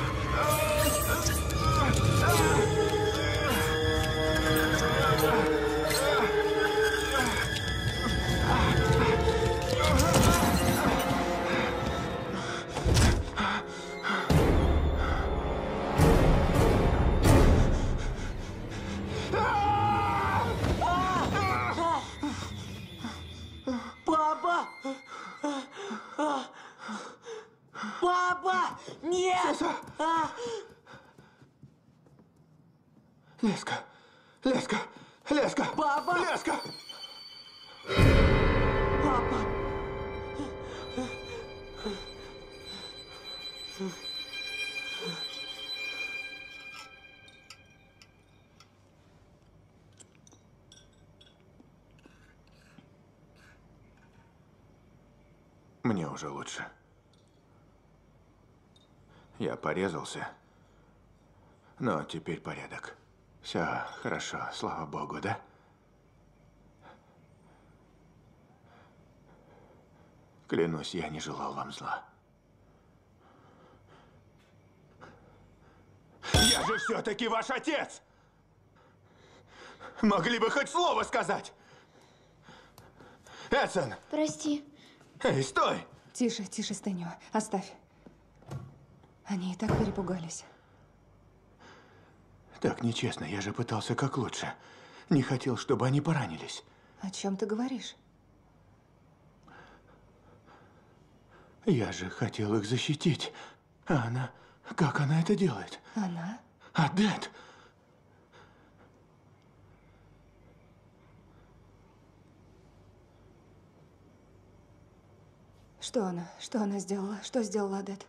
Папа! Папа! Нет! А! Леска! Леска! Леска! Папа! Леска! Папа! Мне уже лучше. Я порезался, но теперь порядок. Все хорошо, слава богу, да? Клянусь, я не желал вам зла. Я же все-таки ваш отец! Могли бы хоть слово сказать! Эдсон! Прости. Эй, стой! Тише, тише, Стэнио. Оставь. Они и так перепугались. Так нечестно, я же пытался как лучше. Не хотел, чтобы они поранились. О чем ты говоришь? Я же хотел их защитить. А она... Как она это делает? Она? Адет! Что она? Что она сделала? Что сделала Адет?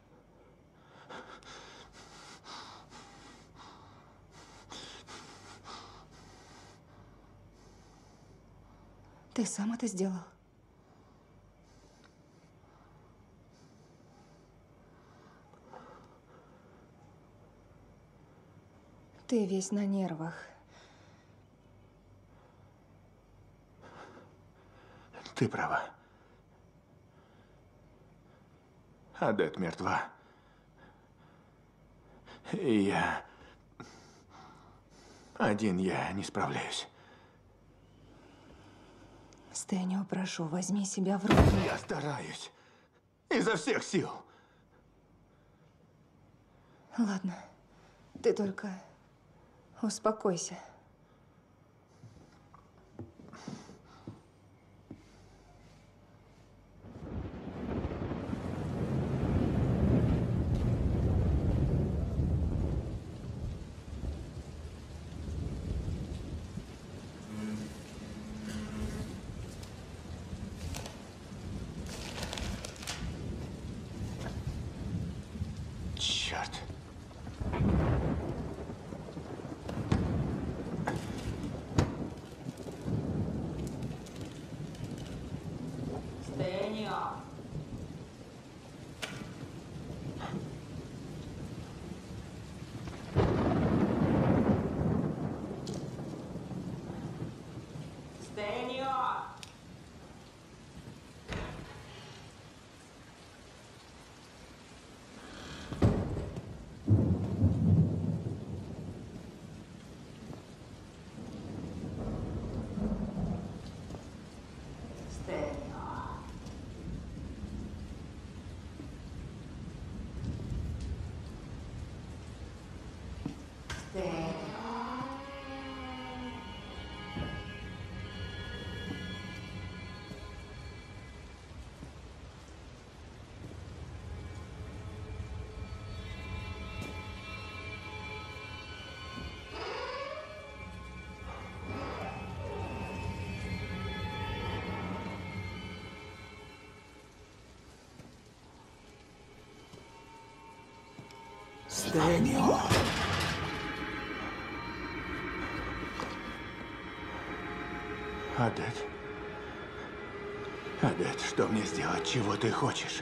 Ты сам это сделал? Ты весь на нервах. Ты права. Адет мертва. И я... Один я не справляюсь. Стэнио, прошу, возьми себя в руки. Я стараюсь. Изо всех сил. Ладно. Ты только успокойся. Черт. Стэнио. Стэнио. Стэнио. Адет. Адет, что мне сделать? Чего ты хочешь?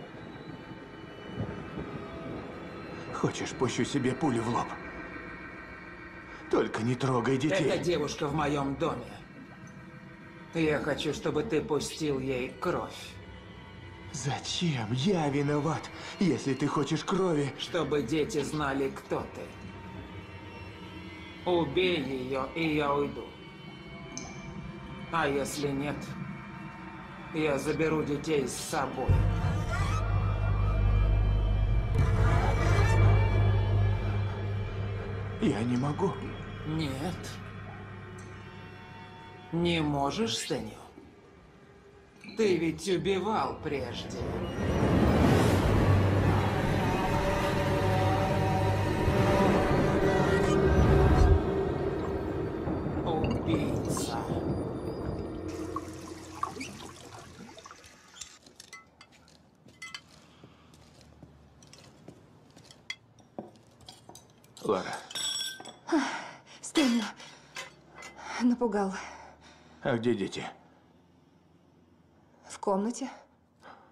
Хочешь, пущу себе пулю в лоб? Только не трогай детей. Эта девушка в моем доме. Я хочу, чтобы ты пустил ей кровь. Зачем? Я виноват, если ты хочешь крови. Чтобы дети знали, кто ты. Убей ее, и я уйду. А если нет, я заберу детей с собой. Я не могу. Нет. Не можешь, Стэнио? Ты ведь убивал прежде. Убийца. Лара, Стэнио. Напугал. а где дети? В комнате.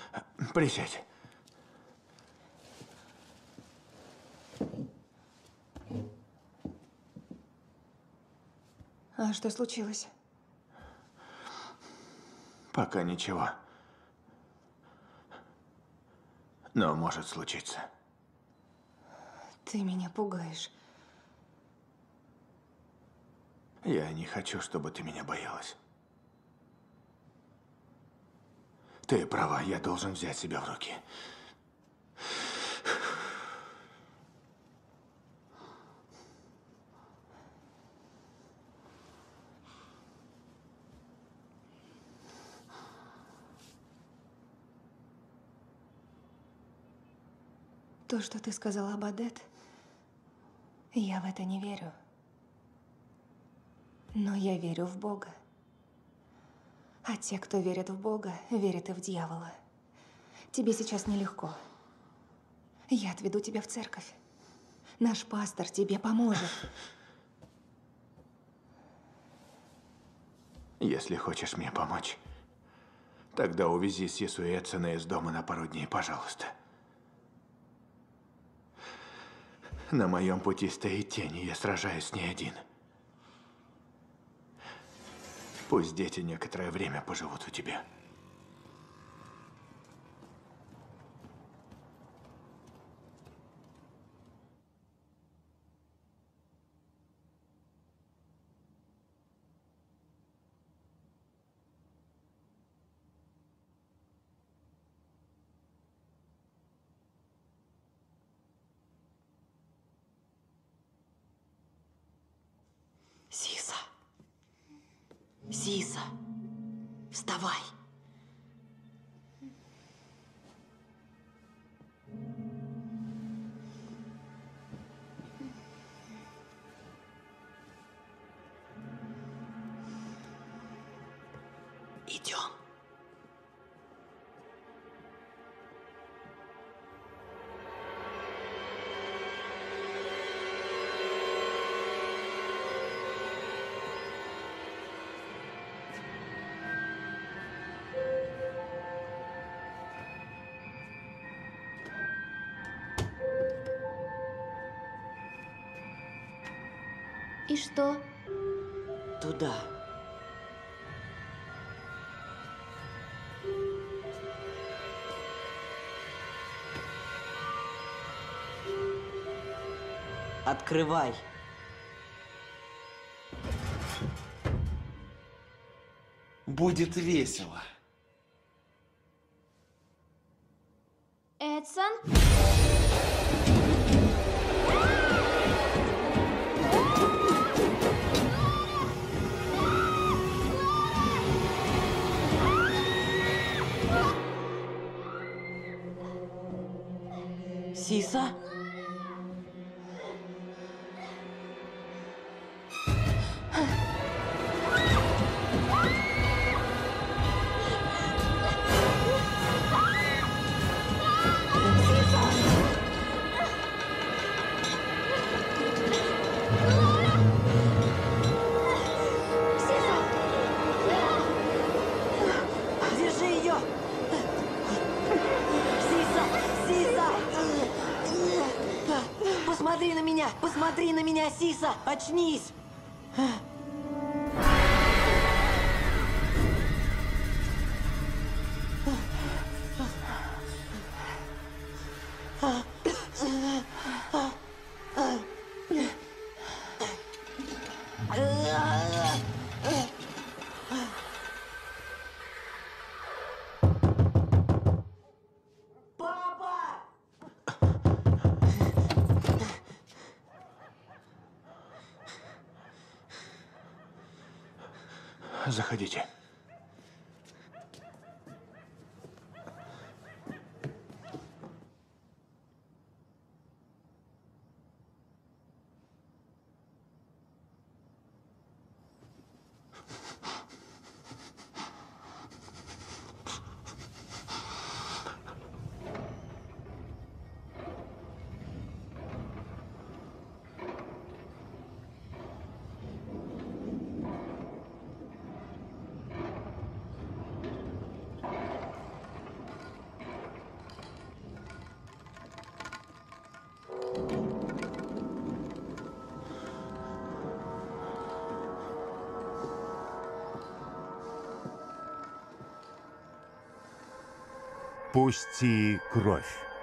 Присядь. А что случилось? Пока ничего. Но может случиться. Ты меня пугаешь. Я не хочу, чтобы ты меня боялась. Ты права, я должен взять себя в руки. То, что ты сказала об Адет, я в это не верю. Но я верю в Бога. А те, кто верит в Бога, верят и в дьявола. Тебе сейчас нелегко. Я отведу тебя в церковь. Наш пастор тебе поможет. Если хочешь мне помочь, тогда увези Сису и Эдсона из дома на пару дней, пожалуйста. На моем пути стоит тень, и я сражаюсь не один. Пусть дети некоторое время поживут у тебя. Сиса. Сиса. Вставай. Идем. И что? Туда. Открывай. Будет весело. Эдсон? Сиса? Держи ее! Сиса! Сиса! Посмотри на меня! Посмотри на меня, Сиса! Очнись! Заходите. Пусти кровь.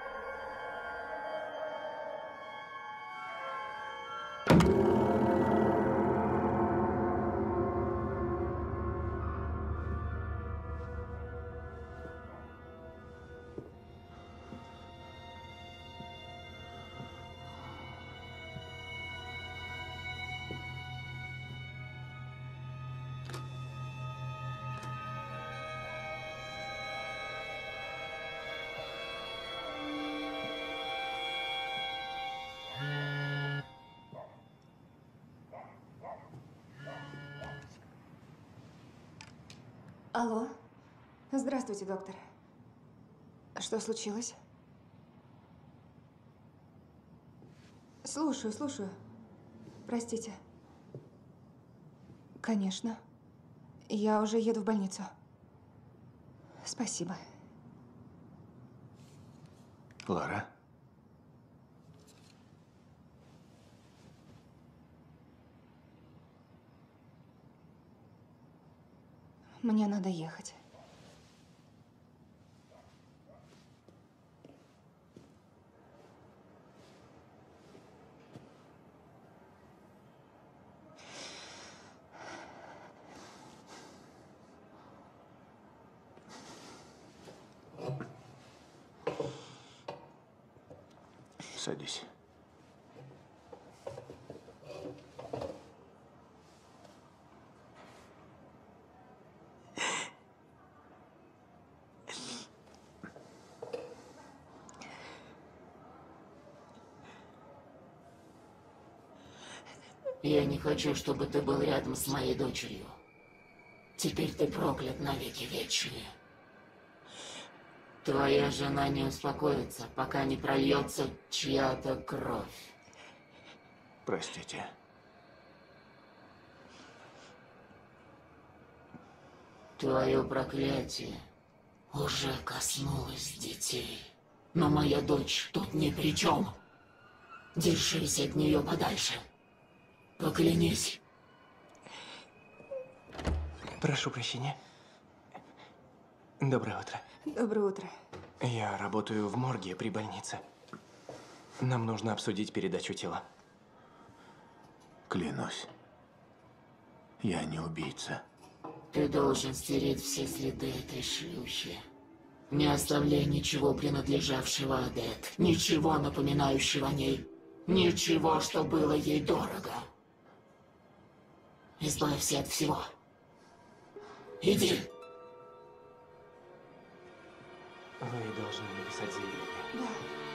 Алло. Здравствуйте, доктор. Что случилось? Слушаю, слушаю. Простите. Конечно. Я уже еду в больницу. Спасибо. Лара? Мне надо ехать. Садись. Я не хочу, чтобы ты был рядом с моей дочерью. Теперь ты проклят навеки вечные. Твоя жена не успокоится, пока не прольется чья-то кровь. Простите. Твое проклятие уже коснулось детей. Но моя дочь тут ни при чем. Держись от нее подальше. Поклянись. Прошу прощения. Доброе утро. Доброе утро. Я работаю в морге при больнице. Нам нужно обсудить передачу тела. Клянусь. Я не убийца. Ты должен стереть все следы этой шлюхи. Не оставляй ничего, принадлежавшего Адет. Ничего, напоминающего о ней. Ничего, что было ей дорого. Избавься от всего. Иди. Вы должны написать заявление. Да.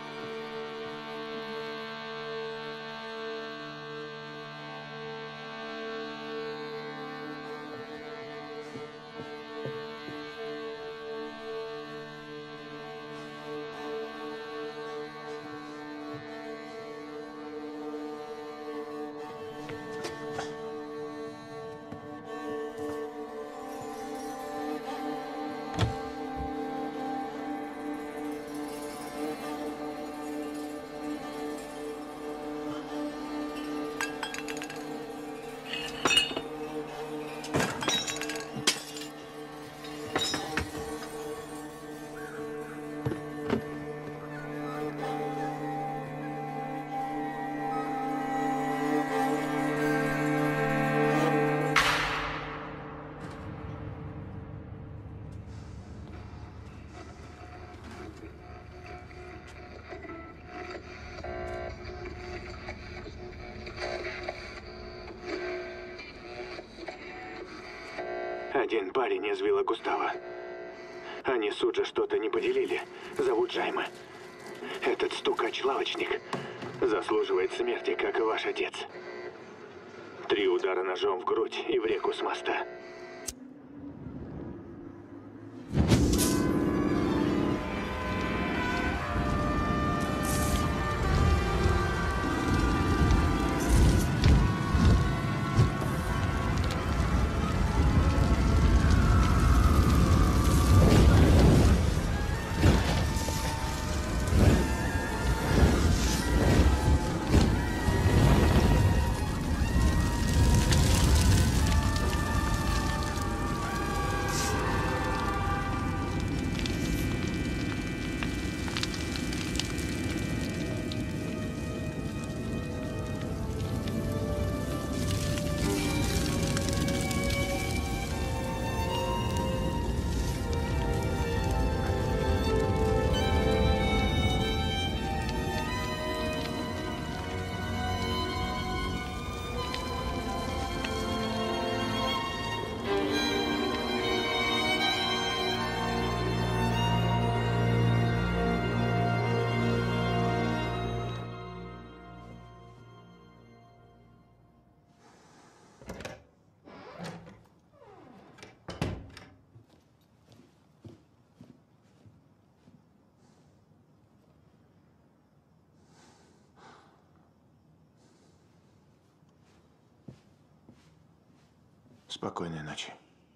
Один парень из вилла Густава. Они Суджа что-то не поделили. Зовут Джайма. Этот стукач-лавочник заслуживает смерти, как и ваш отец. Три удара ножом в грудь и в реку с моста. Спокойной ночи.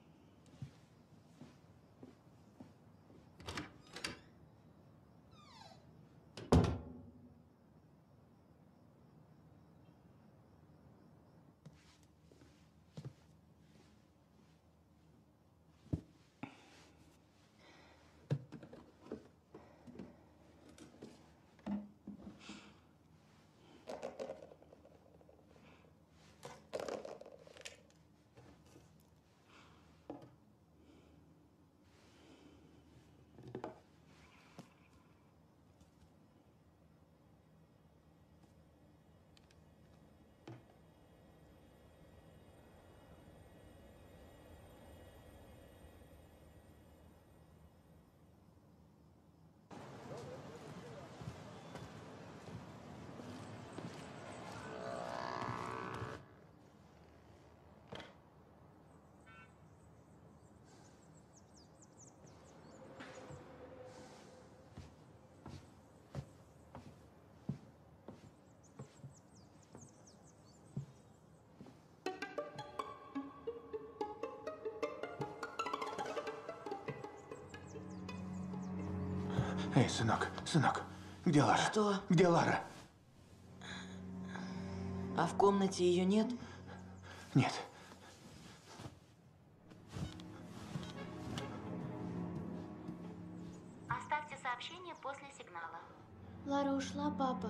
Эй, сынок, сынок, где Лара? Что? Где Лара? А в комнате ее нет? Нет. Оставьте сообщение после сигнала. Лара ушла, папа.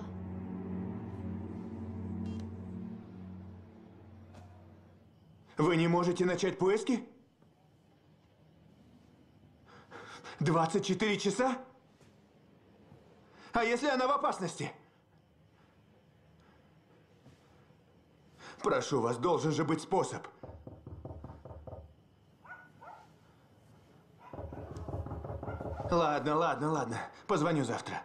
Вы не можете начать поиски? двадцать четыре часа? А если она в опасности? Прошу вас, должен же быть способ. Ладно, ладно, ладно. Позвоню завтра.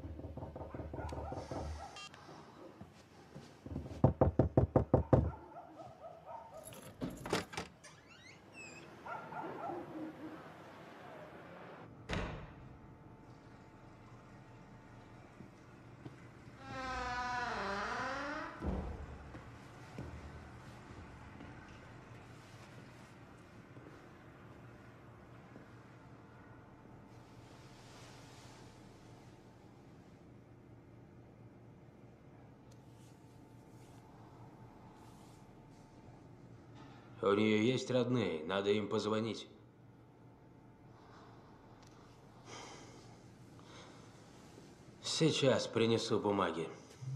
У нее есть родные, надо им позвонить. Сейчас принесу бумаги.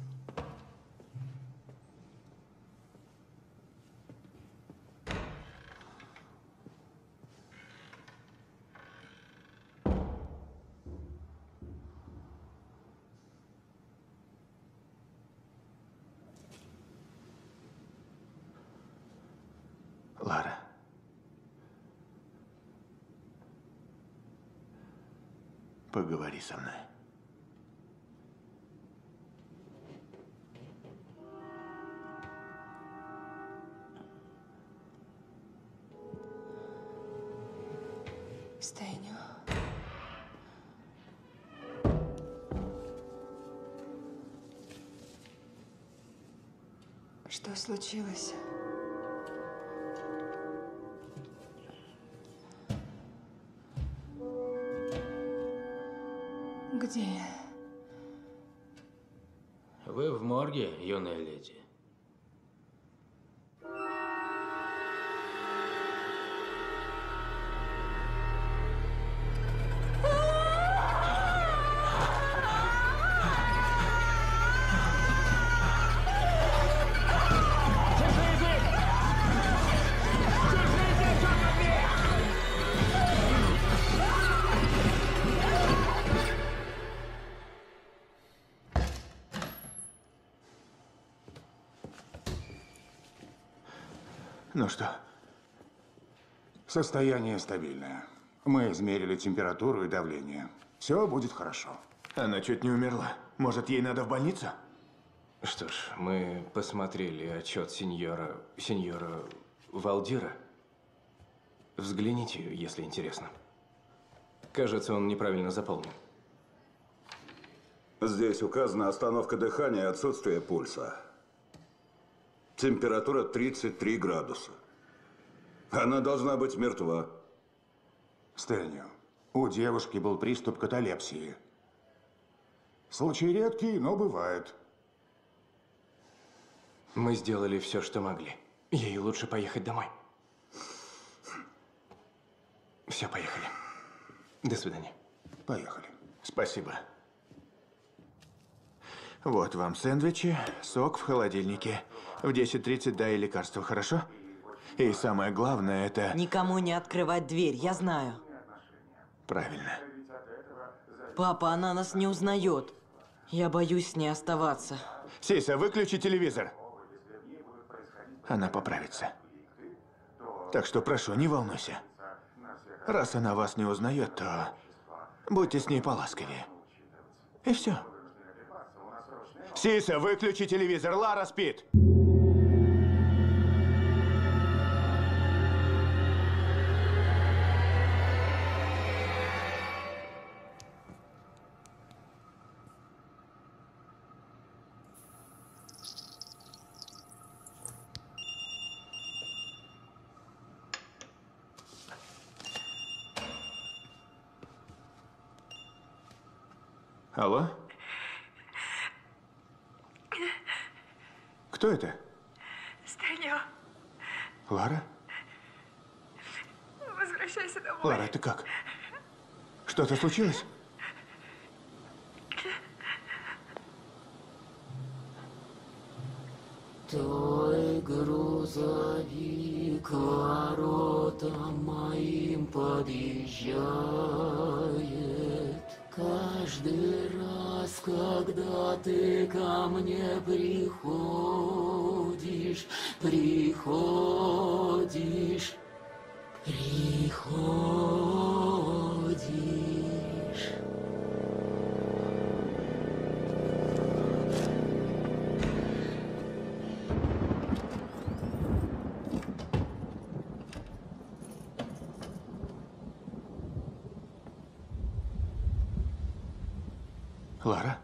Лара. Поговори со мной. Стэню. Что случилось? Где я? Вы в морге, юная леди. Ну что? Состояние стабильное. Мы измерили температуру и давление. Все будет хорошо. Она чуть не умерла. Может, ей надо в больницу? Что ж, мы посмотрели отчет сеньора... сеньора Валдира. Взгляните, если интересно. Кажется, он неправильно заполнен. Здесь указана остановка дыхания и отсутствие пульса. Температура тридцать три градуса. Она должна быть мертва. Стэнью, у девушки был приступ каталепсии. Случай редкий, но бывает. Мы сделали все, что могли. Ей лучше поехать домой. Все, поехали. До свидания. Поехали. Спасибо. Вот вам сэндвичи, сок в холодильнике. В десять тридцать дай лекарства, хорошо? И самое главное это... Никому не открывать дверь, я знаю. Правильно. Папа, она нас не узнает. Я боюсь с ней оставаться. Сиса, выключи телевизор. Она поправится. Так что прошу, не волнуйся. Раз она вас не узнает, то будьте с ней поласковее. И все. Сиса, выключи телевизор, Лара спит. Алло? Кто это? Стэнью, Лара? возвращайся домой. Лара, ты как? Что-то случилось? Твой грузовик воротам моим подъезжает. Каждый раз, когда ты ко мне приходишь, приходишь, приходишь. Лара?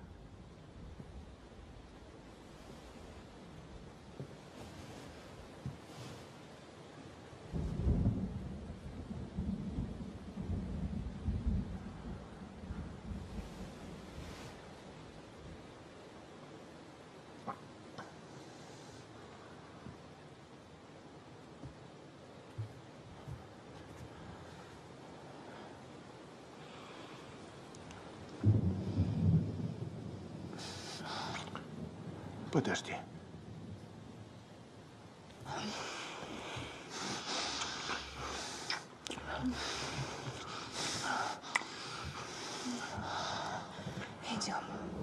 Подожди. Идем.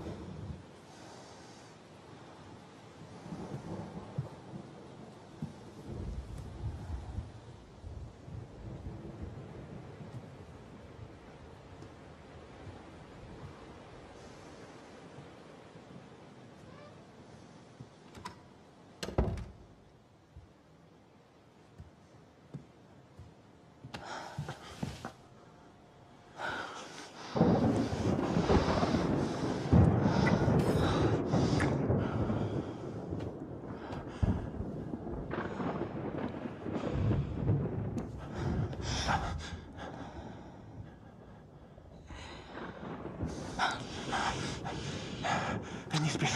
Не спеши.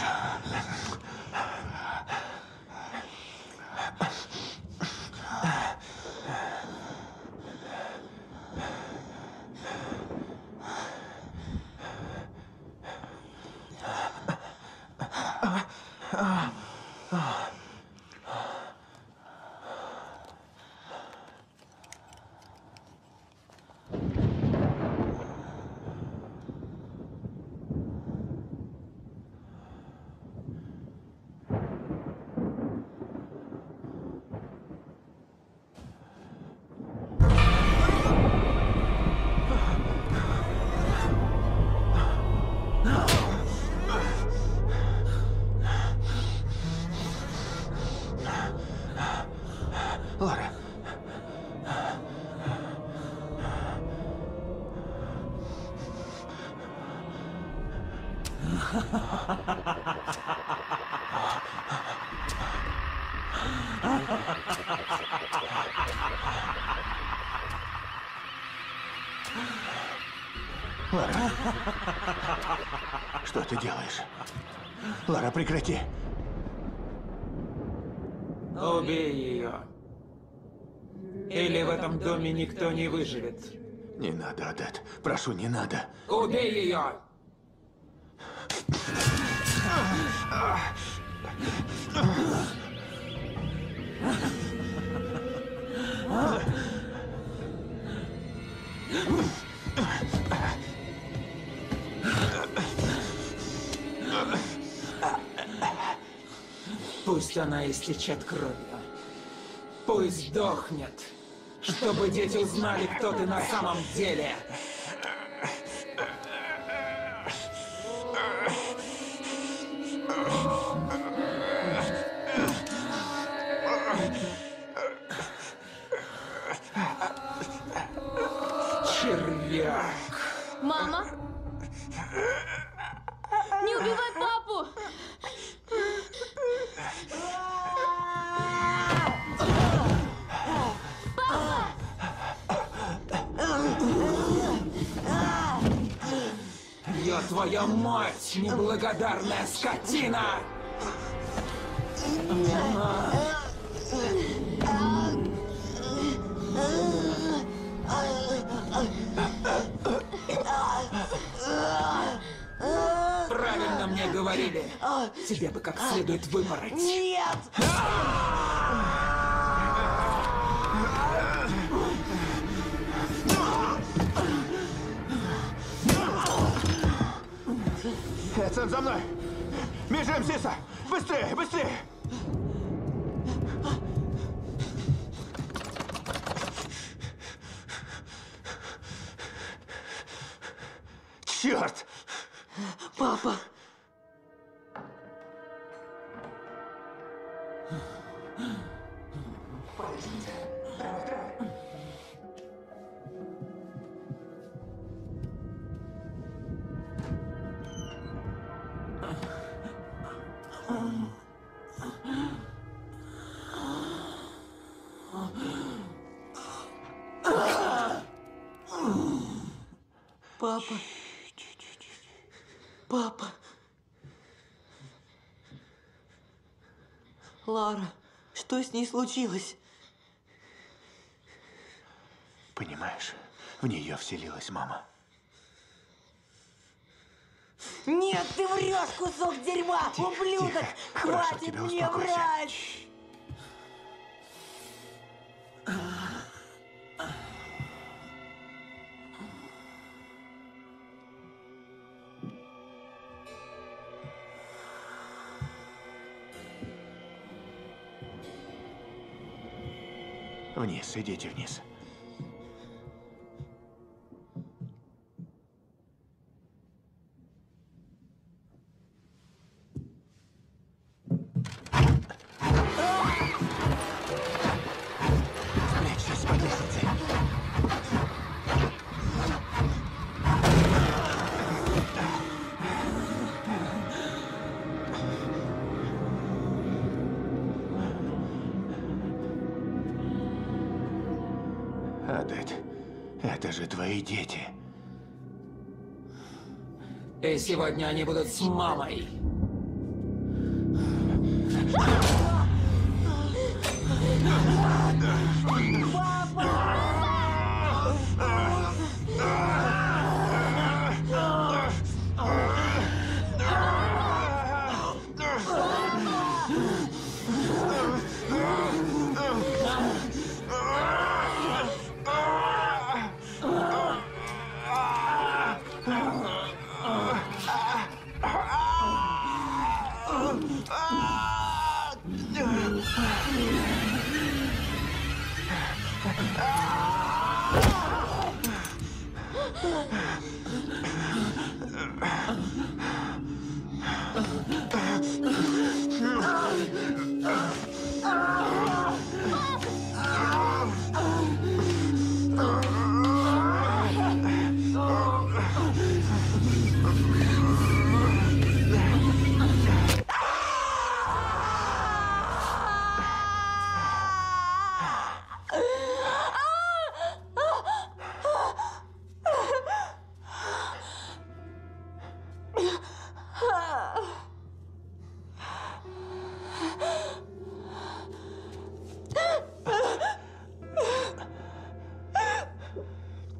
Лара. Лара. Что ты делаешь? Лара, прекрати. Убей ее. Или в этом доме никто не выживет. Не надо, Одет. Прошу, не надо. Убей ее! Пусть она истечет кровью. Пусть сдохнет, чтобы дети узнали, кто ты на самом деле. Червяк. Мама? Не убивай папу! Я твоя мать, неблагодарная скотина! Правильно мне говорили. Тебе бы как следует выпороть. Нет! Эдсон, за мной! Бежим, Сиса! Быстрее, быстрее! Черт! Папа! Папа. Папа. Лара, что с ней случилось? Понимаешь, в нее вселилась мама. Нет, ты врешь, кусок дерьма! Тихо, Ублюдок! тихо. Хватит Прошу тебя, мне успокойся. врать! Вниз, идите вниз. Спрячьтесь под лестницей. Адет, это же твои дети. И сегодня они будут с мамой.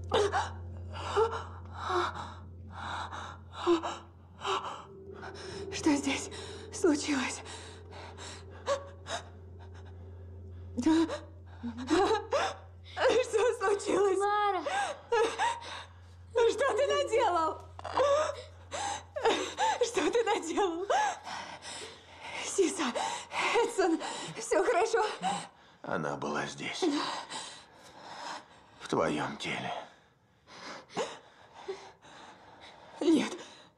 Что здесь случилось? Что случилось? Лара! Что ты наделал? Что ты наделал? Сиса, Эдсон, все хорошо? Она была здесь. В твоем теле. Нет.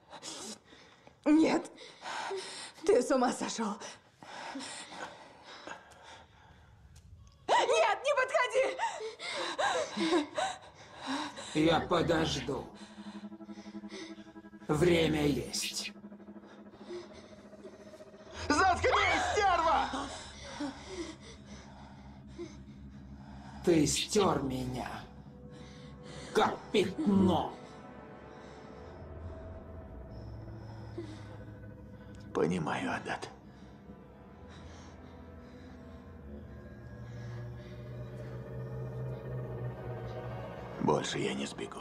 Нет. Ты с ума сошел. Нет, не подходи! Я подожду. Время есть. Заткнись, стерва! Ты стер меня, как пятно. Понимаю, Адет. Больше я не сбегу.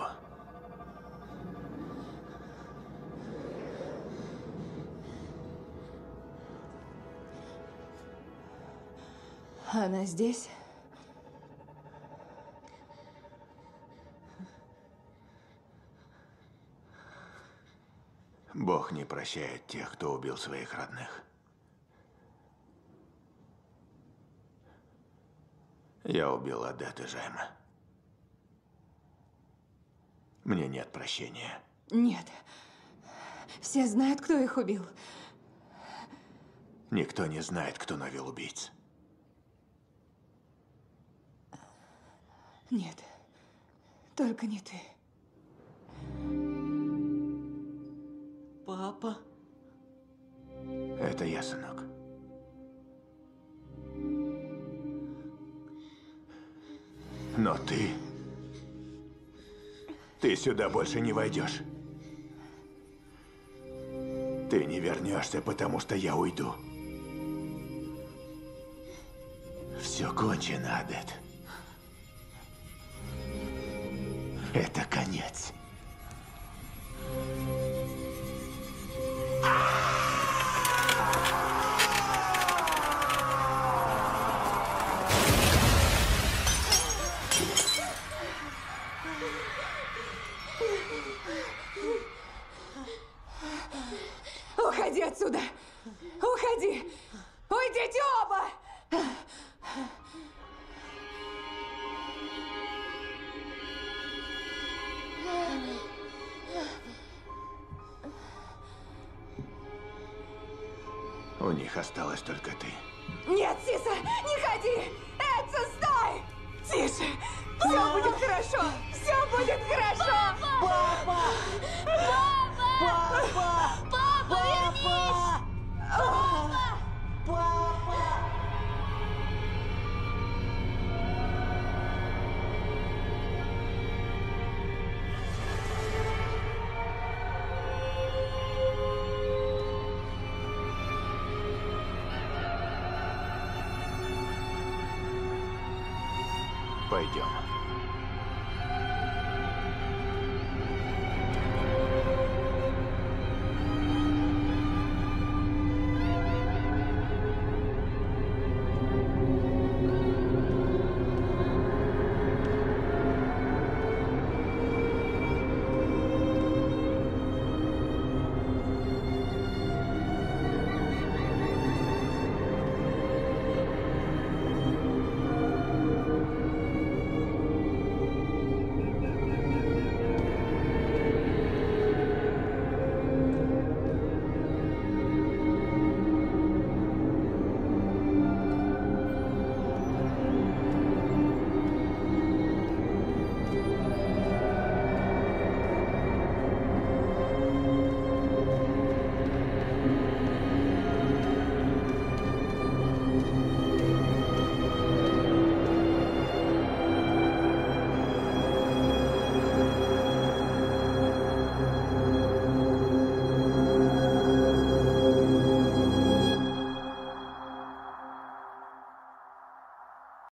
Она здесь? Бог не прощает тех, кто убил своих родных. Я убил Адет и Жайма. Мне нет прощения. Нет. Все знают, кто их убил. Никто не знает, кто навел убийц. Нет. Только не ты. Папа? Это я, сынок. Но ты... Ты сюда больше не войдешь. Ты не вернешься, потому что я уйду. Все кончено, Адет. Это конец. Уходи отсюда! Уходи! Уйдите оба! У них осталась только ты. Нет, Сиса, не ходи! Эдсон, стой! Тише! Все будет хорошо! Все будет хорошо! Папа! Папа! Папа! Папа, вернись! Папа! Папа! Пойдем.